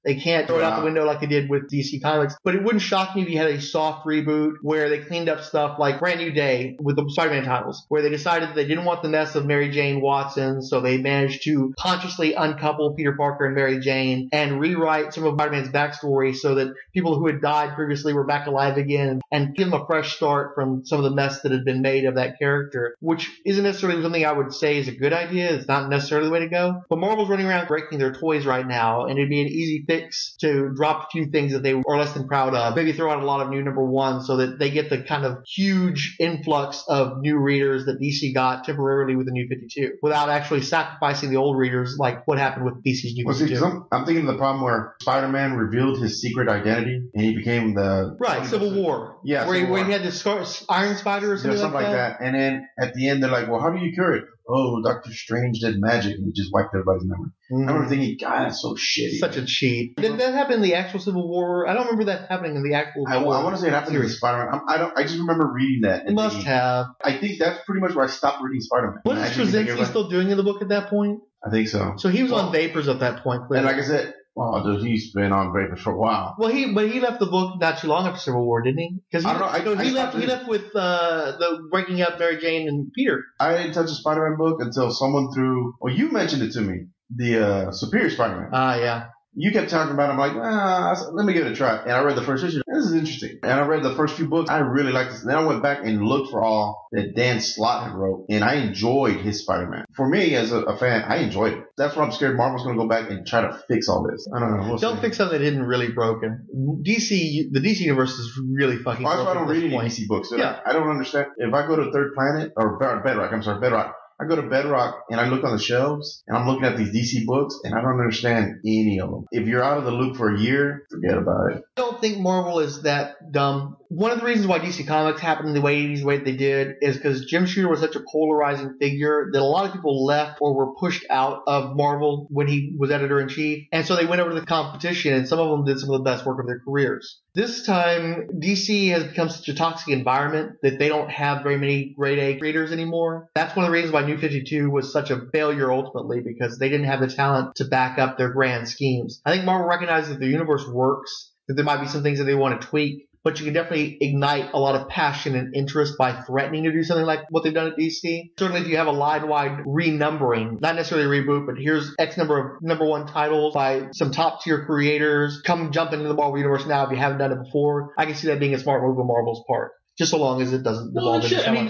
They can't throw it out the window like they did with DC Comics. But it wouldn't shock me if you had a soft reboot where they cleaned up stuff like Brand New Day with the Spider-Man titles, where they decided that they didn't want the mess of Mary Jane Watson, so they managed to consciously uncouple Peter Parker and Mary Jane and rewrite some of Spider-Man's backstory so that people who had died previously were back alive again and give them a fresh start from some of the mess that had been made of that character, which isn't necessarily something I would say is a good idea. It's not necessarily the way to go. But Marvel's running around breaking their toys right now, and it'd be an easy fix to drop a few things that they are less than proud of. Maybe throw out a lot of new number ones so that they get the kind of huge influx of new readers that DC got temporarily with the New 52 without actually sacrificing the old readers like what happened with DC's New 52. See, I'm thinking of the problem where Spider-Man revealed his secret identity and he became the... Right, Civil War. Yeah, where he had the Iron Spider or something like that. And then at the end, they're like, well, how do you cure it? Oh, Doctor Strange did magic and he just wiped everybody's memory. I remember thinking, God, that's so shitty. Such a cheat. Did that happen in the actual Civil War? I don't remember that happening in the actual I want to say it happened in Spider-Man. I just remember reading that. It must have. I think that's pretty much where I stopped reading Spider-Man. What is Straczynski still doing in the book at that point? I think so. So he was on vapors at that point. Clearly. And like I said, dude, he's been on vapors for a while. Well, he left the book not too long after Civil War, didn't he? Because he left with the breaking up Mary Jane and Peter. I didn't touch a Spider-Man book until someone threw. Well, you mentioned it to me, the Superior Spider-Man. Yeah. You kept talking about it. I'm like, let me give it a try. And I read the first issue. This is interesting. And I read the first few books. I really liked this. And then I went back and looked for all that Dan Slott had wrote. And I enjoyed his Spider-Man. For me, as a fan, I enjoyed it. That's what I'm scared Marvel's going to go back and try to fix all this. I don't know. Don't fix something that isn't really broken. The DC universe is really fucking broken. That's why I don't read any DC books. Yeah. I don't understand. If I go to Third Planet, or Bedrock. I go to Bedrock and I look on the shelves and I'm looking at these DC books and I don't understand any of them. If you're out of the loop for a year, forget about it. I don't think Marvel is that dumb. One of the reasons why DC Comics happened in the way they did is because Jim Shooter was such a polarizing figure that a lot of people left or were pushed out of Marvel when he was editor-in-chief. And so they went over to the competition and some of them did some of the best work of their careers. This time, DC has become such a toxic environment that they don't have very many grade A creators anymore. That's one of the reasons why New 52 was such a failure ultimately, because they didn't have the talent to back up their grand schemes. I think Marvel recognizes that the universe works, that there might be some things that they want to tweak, but you can definitely ignite a lot of passion and interest by threatening to do something like what they've done at DC. Certainly if you have a line-wide renumbering, not necessarily a reboot, but here's X number of number one titles by some top-tier creators, come jump into the Marvel Universe now if you haven't done it before. I can see that being a smart move on Marvel's part. Just so long as it doesn't devolve into look,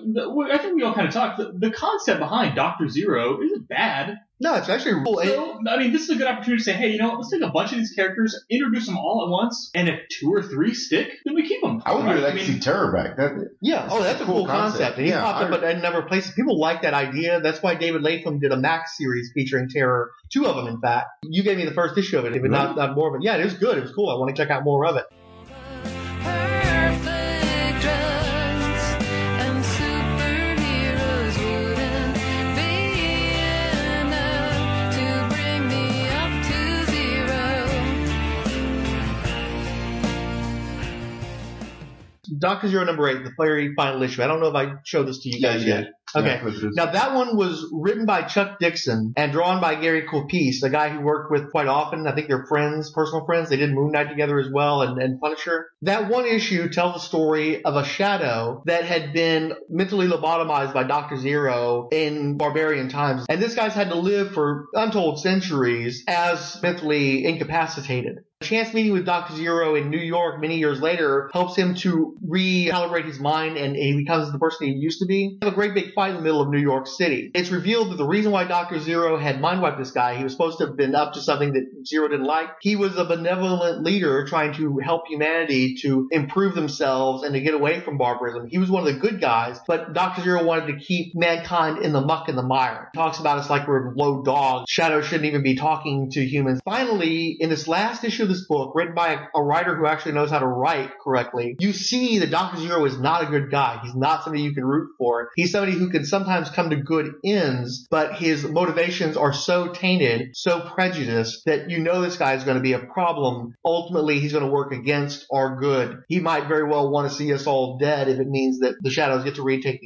I think we all kind of talked. The concept behind Dr. Zero isn't bad. No, it's actually cool. So, this is a good opportunity to say, hey, let's take a bunch of these characters, introduce them all at once, and if 2 or 3 stick, then we keep them. I would really like to see Terror back. That's a cool concept. And he popped up at a number of places. People like that idea. That's why David Latham did a Max series featuring Terror. 2 of them, in fact. You gave me the first issue of it, if not more of it. Yeah, it was good. It was cool. I want to check out more of it. Dr. Zero number 8, the very final issue. I don't know if I showed this to you guys yet. Okay. Now that one was written by Chuck Dixon and drawn by Gary Coppice, a guy who worked with quite often. I think they're friends, personal friends. They did Moon Knight together as well and Punisher. That one issue tells the story of a shadow that had been mentally lobotomized by Dr. Zero in barbarian times. And this guy's had to live for untold centuries as mentally incapacitated. A chance meeting with Dr. Zero in New York many years later helps him to recalibrate his mind and he becomes the person he used to be. They have a great big fight in the middle of New York City. It's revealed that the reason why Dr. Zero had mind wiped this guy, he was supposed to have been up to something that Zero didn't like. He was a benevolent leader trying to help humanity to improve themselves and to get away from barbarism. He was one of the good guys, but Dr. Zero wanted to keep mankind in the muck and the mire. He talks about us like we're low dogs. Shadows shouldn't even be talking to humans. Finally, in this last issue of this book, written by a writer who actually knows how to write correctly, you see that Dr. Zero is not a good guy. He's not somebody you can root for. He's somebody who can sometimes come to good ends, but his motivations are so tainted, so prejudiced, that you know this guy is going to be a problem. Ultimately, he's going to work against our good. He might very well want to see us all dead if it means that the shadows get to retake the earth.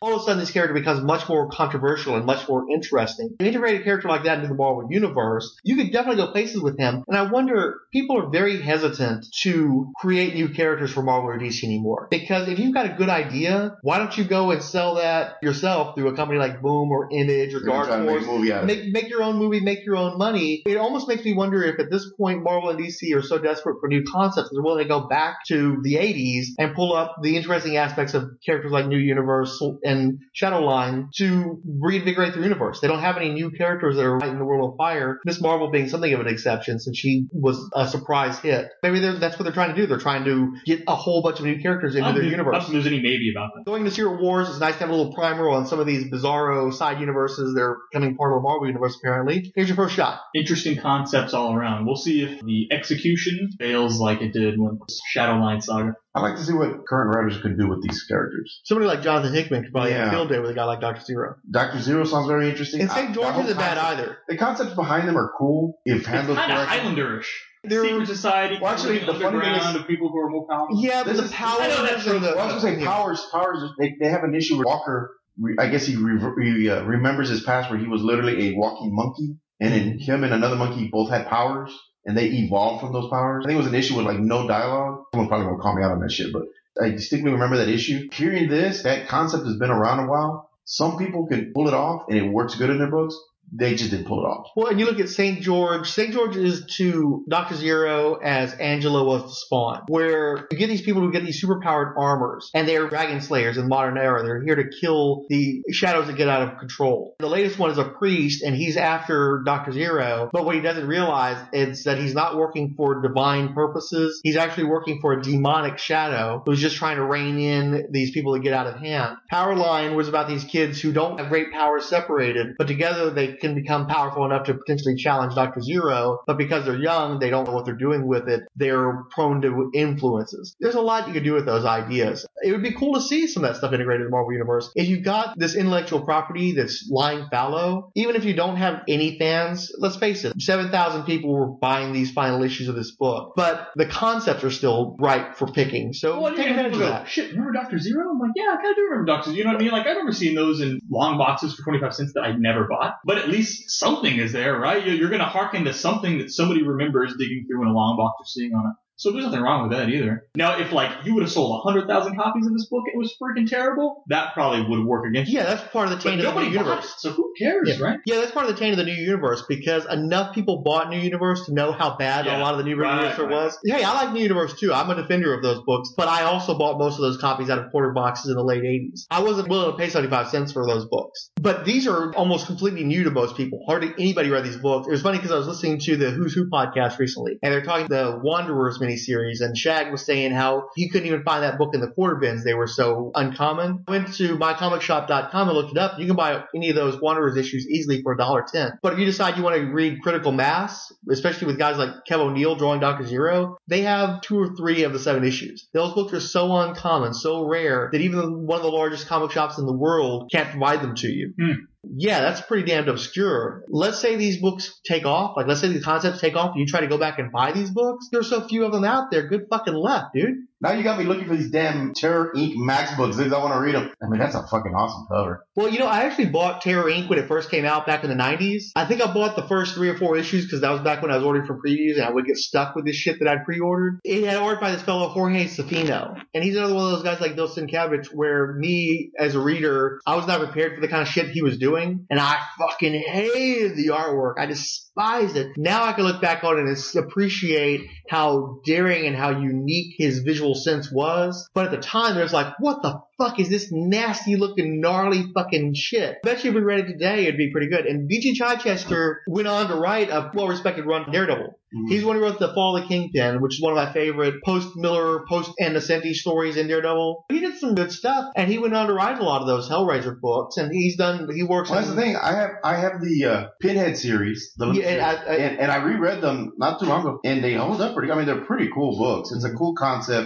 all of a sudden this character becomes much more controversial and much more interesting. If you integrate a character like that into the Marvel Universe, you could definitely go places with him. And I wonder, people are very hesitant to create new characters for Marvel or DC anymore. Because if you've got a good idea, why don't you go and sell that yourself through a company like Boom or Image or Dark Horse? Make your own movie, make your own money. It almost makes me wonder if at this point Marvel and DC are so desperate for new concepts that they're willing to go back to the 80s and pull up the interesting aspects of characters like New Universe and Shadowline to reinvigorate the universe. They don't have any new characters that are in the World of Fire, Miss Marvel being something of an exception since she was a surprise hit. Maybe that's what they're trying to do. They're trying to get a whole bunch of new characters into their universe. I don't think there's any maybe about that. Going to Secret Wars, it's nice to have a little primer on some of these bizarro side universes. They're becoming part of the Marvel Universe, apparently. Here's your first shot. Interesting concepts all around. We'll see if the execution fails like it did with Shadowline Saga. I'd like to see what current writers could do with these characters. Somebody like Jonathan Hickman could probably have a field day with a guy like Dr. Zero. Dr. Zero sounds very interesting. And St. George isn't bad either. The concepts behind them are cool if handled correctly. correctly. Kind of Highlander-ish. Secret society, well, actually, the funny thing is, of people who are more powerful. Yeah, but the powers. I know that's true. Well, I was going to say powers. They have an issue with Walker. I guess he remembers his past where he was literally a walking monkey, and then him and another monkey both had powers, and they evolved from those powers. I think it was an issue with like no dialogue. Someone probably gonna call me out on that shit, but I distinctly remember that issue. Hearing this, that concept has been around a while. Some people can pull it off, and it works good in their books. They just didn't pull it off. Well, and you look at St. George. St. George is to Dr. Zero as Angela was to Spawn, where you get these people who get these superpowered armors, and they're dragon slayers in the modern era. They're here to kill the shadows that get out of control. The latest one is a priest, and he's after Dr. Zero, but what he doesn't realize is that he's not working for divine purposes. He's actually working for a demonic shadow who's just trying to rein in these people that get out of hand. Powerline was about these kids who don't have great powers separated, but together they can become powerful enough to potentially challenge Dr. Zero, but because they're young, they don't know what they're doing with it. They're prone to influences. There's a lot you can do with those ideas. It would be cool to see some of that stuff integrated in the Marvel Universe. If you got this intellectual property that's lying fallow, even if you don't have any fans, let's face it, 7,000 people were buying these final issues of this book, but the concepts are still ripe for picking. So take advantage of that. Shit, remember Dr. Zero? I'm like, yeah, I kind of do remember Dr. Zero. You know what I mean? Like, I remember seeing those in long boxes for 25 cents that I never bought, but at least something is there, right? You're going to hearken to something that somebody remembers digging through in a long box or seeing on it. So there's nothing wrong with that either. Now, if like you would have sold 100,000 copies of this book, it was freaking terrible, that probably would work against you. Yeah, that's part of the taint of the new universe. It, so who cares, right? Yeah, that's part of the taint of the new universe because enough people bought New Universe to know how bad a lot of the new universe was. Hey, I like New Universe too. I'm a defender of those books, but I also bought most of those copies out of quarter boxes in the late 80s. I wasn't willing to pay 75 cents for those books. But these are almost completely new to most people. Hardly anybody read these books. It was funny because I was listening to the Who's Who podcast recently, and they're talking the Wanderers miniseries, and Shag was saying how he couldn't even find that book in the quarter bins. They were so uncommon. I went to mycomicshop.com and looked it up. You can buy any of those Wanderers issues easily for $1.10. But if you decide you want to read Critical Mass, especially with guys like Kev O'Neill drawing Dr. Zero, they have 2 or 3 of the 7 issues. Those books are so uncommon, so rare, that even one of the largest comic shops in the world can't provide them to you. Yeah, that's pretty damned obscure. Let's say these books take off. Like, let's say these concepts take off and you try to go back and buy these books. There's so few of them out there. Good fucking luck, dude. Now you got me looking for these damn Terror Inc. Max books because I want to read them. I mean, that's a fucking awesome cover. Well, you know, I actually bought Terror Inc. when it first came out back in the 90s. I think I bought the first 3 or 4 issues because that was back when I was ordering for previews and I would get stuck with this shit that I'd pre-ordered. It had art by this fellow Jorge Safino. And he's another one of those guys like Bill Sienkiewicz where me, as a reader, I was not prepared for the kind of shit he was doing. And I fucking hated the artwork. I despised it. Now I can look back on it and appreciate how daring and how unique his visual sense was. But at the time, there's like, what the fuck is this nasty looking, gnarly fucking shit? I bet you if we read it today, it'd be pretty good. And V.G. Chichester went on to write a well-respected run on Daredevil. He's the one who wrote The Fall of the Kingpin, which is one of my favorite post-Miller, post-Anacenti stories in Daredevil. He did some good stuff, and he went on to write a lot of those Hellraiser books, and he works Well, that's the thing. I have the Pinhead series, and I reread them not too long ago, and they hold up pretty. I mean, they're pretty cool books. It's a cool concept.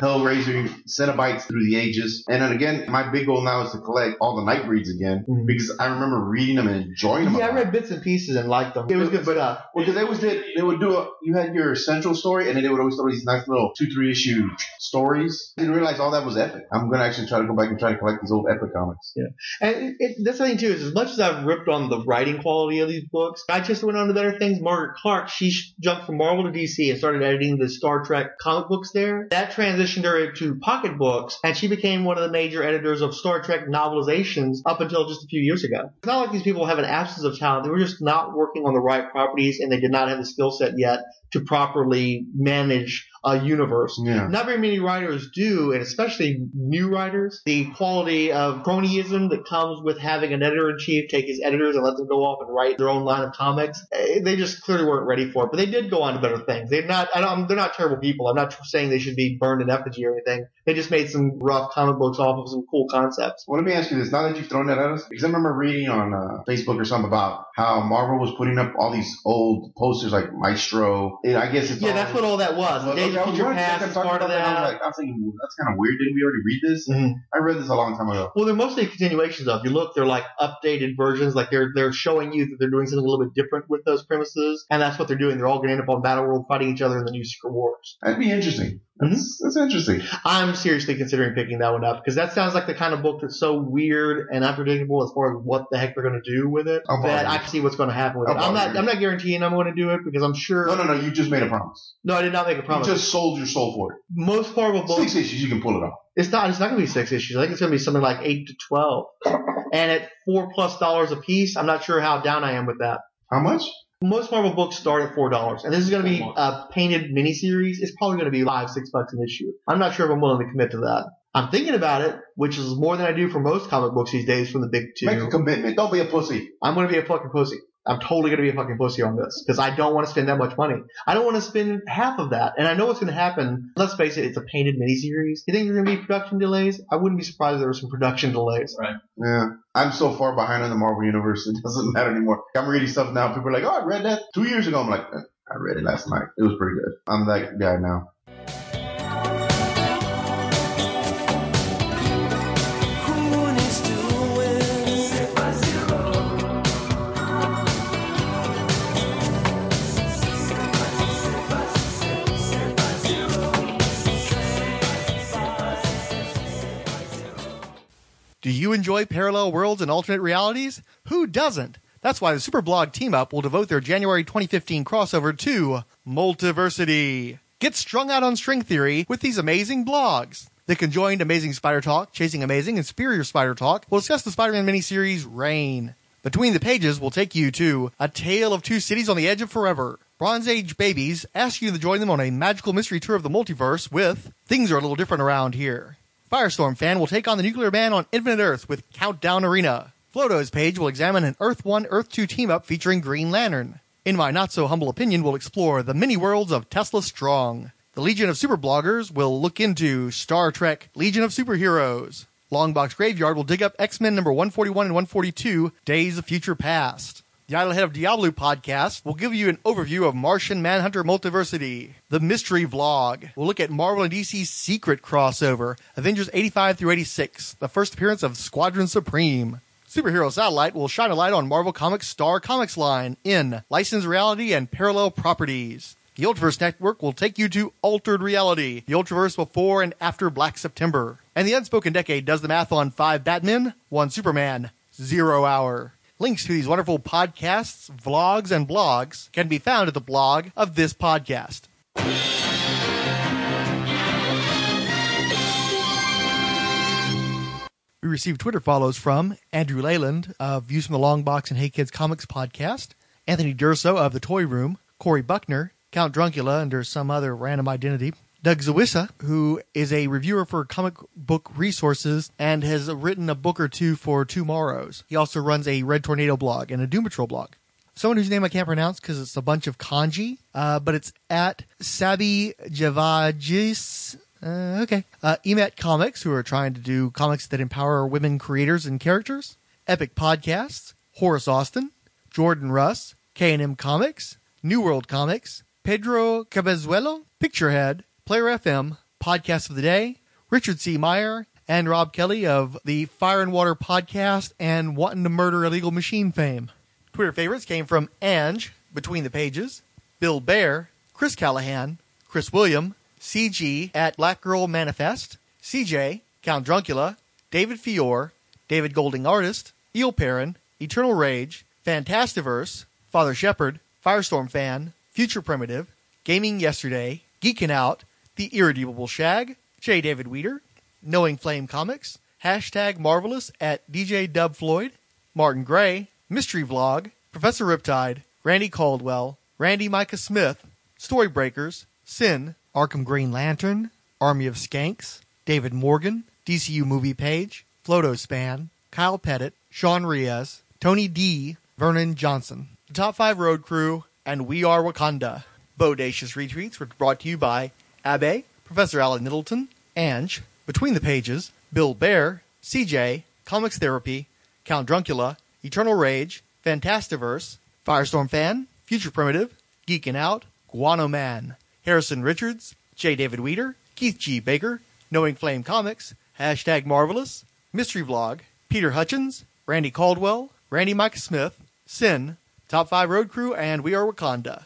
Hellraiser, Cenobites through the ages. And then again, my big goal now is to collect all the Nightbreeds again because I remember reading them and enjoying them. Yeah, I read bits and pieces and liked them. It was good stuff. Well, because they would do you had your central story, and then they would always throw these nice little 2-3 issue stories. I didn't realize all that was epic. I'm going to actually try to go back and try to collect these old epic comics. Yeah. And that's the thing, too, is as much as I've ripped on the writing quality of these books, I just went on to better things. Margaret Clark, she jumped from Marvel to DC and started editing the Star Trek comic books there. That transitioned her to pocket books, and she became one of the major editors of Star Trek novelizations up until just a few years ago. It's not like these people have an absence of talent. They were just not working on the right properties, and they did not have the skill set yet to properly manage a universe. Yeah. Not very many writers do, and especially new writers. The quality of cronyism that comes with having an editor-in-chief take his editors and let them go off and write their own line of comics, they just clearly weren't ready for it. But they did go on to better things. They're not terrible people. I'm not saying they should be burned in effigy or anything. They just made some rough comic books off of some cool concepts. Well, let me ask you this. Now that you've thrown that at us, because I remember reading on Facebook or something about how Marvel was putting up all these old posters like Maestro. I guess it's that's what all that was. The Days of Future Past is part of that. I was thinking, well, that's kind of weird. Didn't we already read this? Mm-hmm. I read this a long time ago. Well, they're mostly continuations of. If you look, they're like updated versions. Like they're showing you that they're doing something a little bit different with those premises, and that's what they're doing. They're all going to end up on Battleworld fighting each other in the new Secret Wars. That'd be interesting. That's interesting. I'm seriously considering picking that one up because that sounds like the kind of book that's so weird and unpredictable as far as what the heck they're going to do with it that I can see what's going to happen with it. I'm not guaranteeing I'm going to do it because I'm sure. No. You just made a promise. No, I did not make a promise. You just sold your soul for it. Most Marvel books. 6 issues, you can pull it off. It's not going to be 6 issues. I think it's going to be something like 8 to 12. And at $4+ a piece, I'm not sure how down I am with that. How much? Most Marvel books start at $4, and this is going to be a painted miniseries. It's probably going to be $5-6 an issue. I'm not sure if I'm willing to commit to that. I'm thinking about it, which is more than I do for most comic books these days from the big two. Make a commitment. Don't be a pussy. I'm going to be a fucking pussy. I'm totally going to be a fucking pussy on this because I don't want to spend that much money. I don't want to spend half of that. And I know what's going to happen. Let's face it, it's a painted miniseries. You think there's going to be production delays? I wouldn't be surprised if there were some production delays. Right. Yeah. I'm so far behind on the Marvel Universe, it doesn't matter anymore. I'm reading stuff now. People are like, oh, I read that 2 years ago. I'm like, I read it last night. It was pretty good. I'm that guy now. Do you enjoy parallel worlds and alternate realities? Who doesn't? That's why the Superblog Team-Up will devote their January 2015 crossover to Multiversity. Get strung out on string theory with these amazing blogs. The conjoined Amazing Spider Talk, Chasing Amazing, and Superior Spider Talk will discuss the Spider-Man miniseries Reign. Between the pages will take you to A Tale of Two Cities on the Edge of Forever. Bronze Age babies ask you to join them on a magical mystery tour of the multiverse with Things Are a Little Different Around Here. Firestorm Fan will take on the Nuclear Man on Infinite Earth with Countdown Arena. Floto's page will examine an Earth 1, Earth 2 team-up featuring Green Lantern. In My Not-So-Humble Opinion, we'll explore the mini-worlds of Tesla Strong. The Legion of Superbloggers will look into Star Trek Legion of Superheroes. Longbox Graveyard will dig up X-Men number 141 and 142, Days of Future Past. The Idlehead of Diablo podcast will give you an overview of Martian Manhunter Multiversity. The Mystery Vlog will look at Marvel and DC's secret crossover, Avengers 85 through 86, the first appearance of Squadron Supreme. Superhero Satellite will shine a light on Marvel Comics' Star Comics line in Licensed Reality and Parallel Properties. The Ultraverse Network will take you to Altered Reality, the Ultraverse before and after Black September. And the Unspoken Decade does the math on 5 Batmen, 1 Superman, 0 Hour. Links to these wonderful podcasts, vlogs, and blogs can be found at the blog of this podcast. We received Twitter follows from Andrew Leyland of Views from the Long Box and Hey Kids Comics podcast, Anthony Durso of The Toy Room, Corey Buckner, Count Druncula under some other random identity, Doug Zawissa, who is a reviewer for Comic Book Resources and has written a book or two for Tomorrows. He also runs a Red Tornado blog and a Doom Patrol blog. Someone whose name I can't pronounce because it's a bunch of kanji, but it's at Sabi Javajis. Emat Comics, who are trying to do comics that empower women creators and characters. Epic Podcasts, Horace Austin, Jordan Russ, K&M Comics, New World Comics, Pedro Cabezuelo, Picturehead, Player FM, podcast of the day, Richard C. Meyer and Rob Kelly of the Fire and Water podcast and Wanting to Murder Illegal Machine fame. Twitter favorites came from Ange, Between the Pages, Bill Bear, Chris Callahan, Chris William, CG at Black Girl Manifest, CJ, Count Druncula, David Fior, David Golding Artist, Eel Perrin, Eternal Rage, Fantastiverse, Father Shepherd, Firestorm Fan, Future Primitive, Gaming Yesterday, Geekin' Out, The Irredeemable Shag, J. David Weeder, Knowing Flame Comics, Hashtag Marvelous at DJ Dub Floyd, Martin Gray, Mystery Vlog, Professor Riptide, Randy Caldwell, Randy Micah Smith, Storybreakers, Sin, Arkham Green Lantern, Army of Skanks, David Morgan, DCU Movie Page, Floto Span, Kyle Pettit, Sean Riaz, Tony D, Vernon Johnson, the Top 5 Road Crew, and We Are Wakanda. Bodacious retweets were brought to you by Abe, Professor Alan Middleton, Ange, Between the Pages, Bill Bear, CJ, Comics Therapy, Count Druncula, Eternal Rage, Fantastiverse, Firestorm Fan, Future Primitive, Geekin' Out, Guano Man, Harrison Richards, J. David Weeder, Keith G. Baker, Knowing Flame Comics, Hashtag Marvelous, Mystery Vlog, Peter Hutchins, Randy Caldwell, Randy Micah Smith, Sin, Top 5 Road Crew, and We Are Wakanda.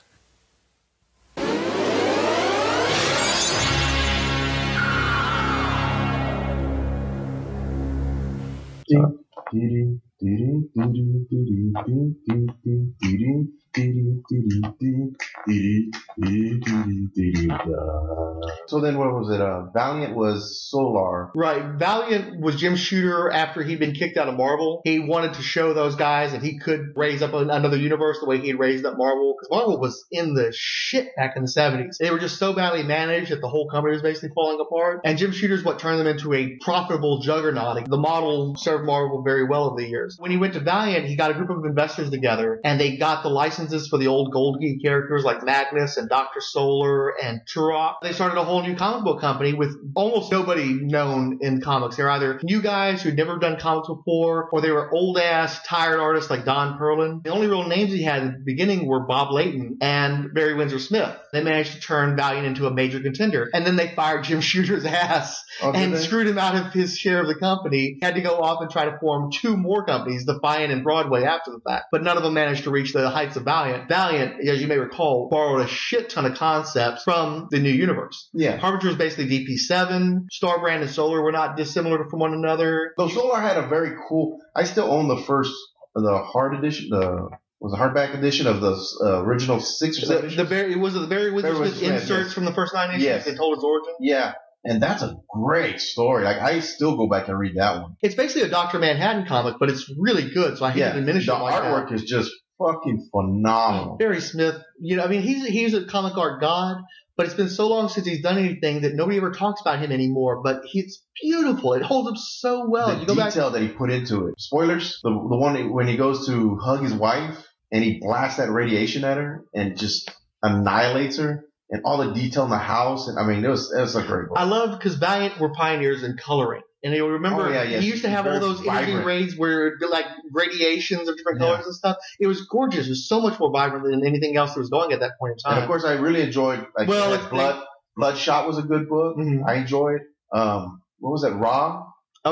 So then what was it? Valiant was Solar. Right. Valiant was Jim Shooter after he'd been kicked out of Marvel. He wanted to show those guys that he could raise up another universe the way he had raised up Marvel. Because Marvel was in the shit back in the 70s. They were just so badly managed that the whole company was basically falling apart. And Jim Shooter's what turned them into a profitable juggernaut. The model served Marvel very well over the years. When he went to Valiant, he got a group of investors together and they got the licenses for the old Gold Key characters like Magnus and Dr. Solar and Turok. They started a whole new comic book company with almost nobody known in comics. They're either new guys who'd never done comics before, or they were old-ass, tired artists like Don Perlin. The only real names he had at the beginning were Bob Layton and Barry Windsor Smith. They managed to turn Valiant into a major contender. And then they fired Jim Shooter's ass and screwed him out of his share of the company. He had to go off and try to form two more companies, Defiant and Broadway, after the fact. But none of them managed to reach the heights of Valiant. Valiant, as you may recall, borrowed a shit ton of concepts from the new universe. Yeah. Harbinger was basically VP7. Starbrand and Solar were not dissimilar from one another. So Solar had a very cool. I still own the hard edition, was the hardback edition of the original 6 or 7 issues. It was the Barry Windsor Smith inserts from the first 9 issues. Yes. They told its origin. Yeah. And that's a great story. Like, I still go back and read that one. It's basically a Dr. Manhattan comic, but it's really good, so I hate to diminish it like that. The artwork is just fucking phenomenal. Barry Smith, he's a comic art god, but it's been so long since he's done anything that nobody ever talks about him anymore, but it's beautiful. It holds up so well. The detail that he put into it. Spoilers, the one when he goes to hug his wife and he blasts that radiation at her and just annihilates her. And all the detail in the house, and it was a great book. I love because Valiant were pioneers in coloring, and you'll remember he used to have all those imaging raids where it'd be like gradations of different colors and stuff. It was gorgeous. It was so much more vibrant than anything else that was going at that point in time. And of course, I really enjoyed. Bloodshot was a good book. Mm-hmm. I enjoyed. What was that? Rye.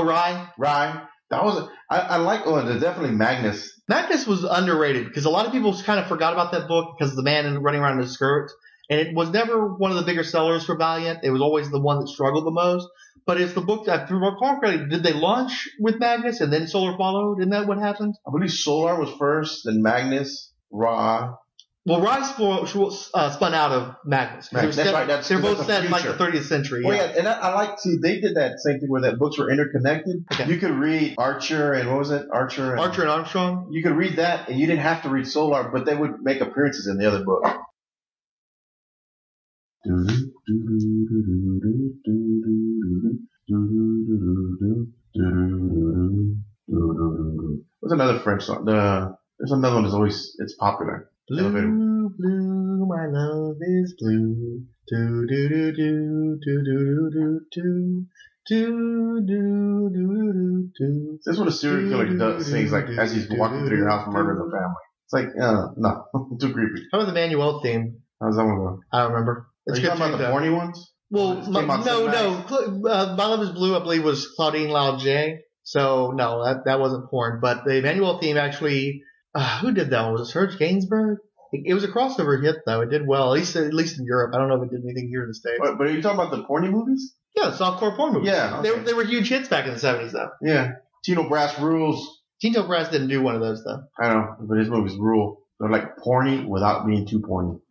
That was. I like. Definitely Magnus. Magnus was underrated because a lot of people kind of forgot about that book because of the man running around in his skirt. And it was never one of the bigger sellers for Valiant. It was always the one that struggled the most. But it's the book that, if I recall correctly, did they launch with Magnus and then Solar followed? Isn't that what happened? I believe Solar was first, then Magnus, Ra. Well, Ra spun out of Magnus. That's right. They're both set in like the 30th century. Well, yeah, and I like to. They did that same thing where that books were interconnected. Okay. You could read Archer and what was it? Archer and Armstrong. You could read that, and you didn't have to read Solar, but they would make appearances in the other book. What's another French song? There's another one that's always popular. Blue, blue, my love is blue. Do do do do do do do do. Do, do, do, do, do. This is what a serial killer sings like as he's walking through your house murdering the family. It's like, no, too creepy. How about the Manuel theme? How's that one go? I don't remember. Are you talking about the horny ones? Well, It came out no. same night. My Love Is Blue, I believe, was Claudine Laugier. So no, that wasn't porn. But the Emmanuel theme actually, who did that one? Was it Serge Gainsbourg? It was a crossover hit though. It did well, at least in Europe. I don't know if it did anything here in the States. But are you talking about the porny movies? Yeah, softcore porn movies. Yeah, okay. They were huge hits back in the 70s though. Yeah. Tino Brass rules. Tito Brass didn't do one of those though. I know, but his movies rule. They're like porny without being too porny.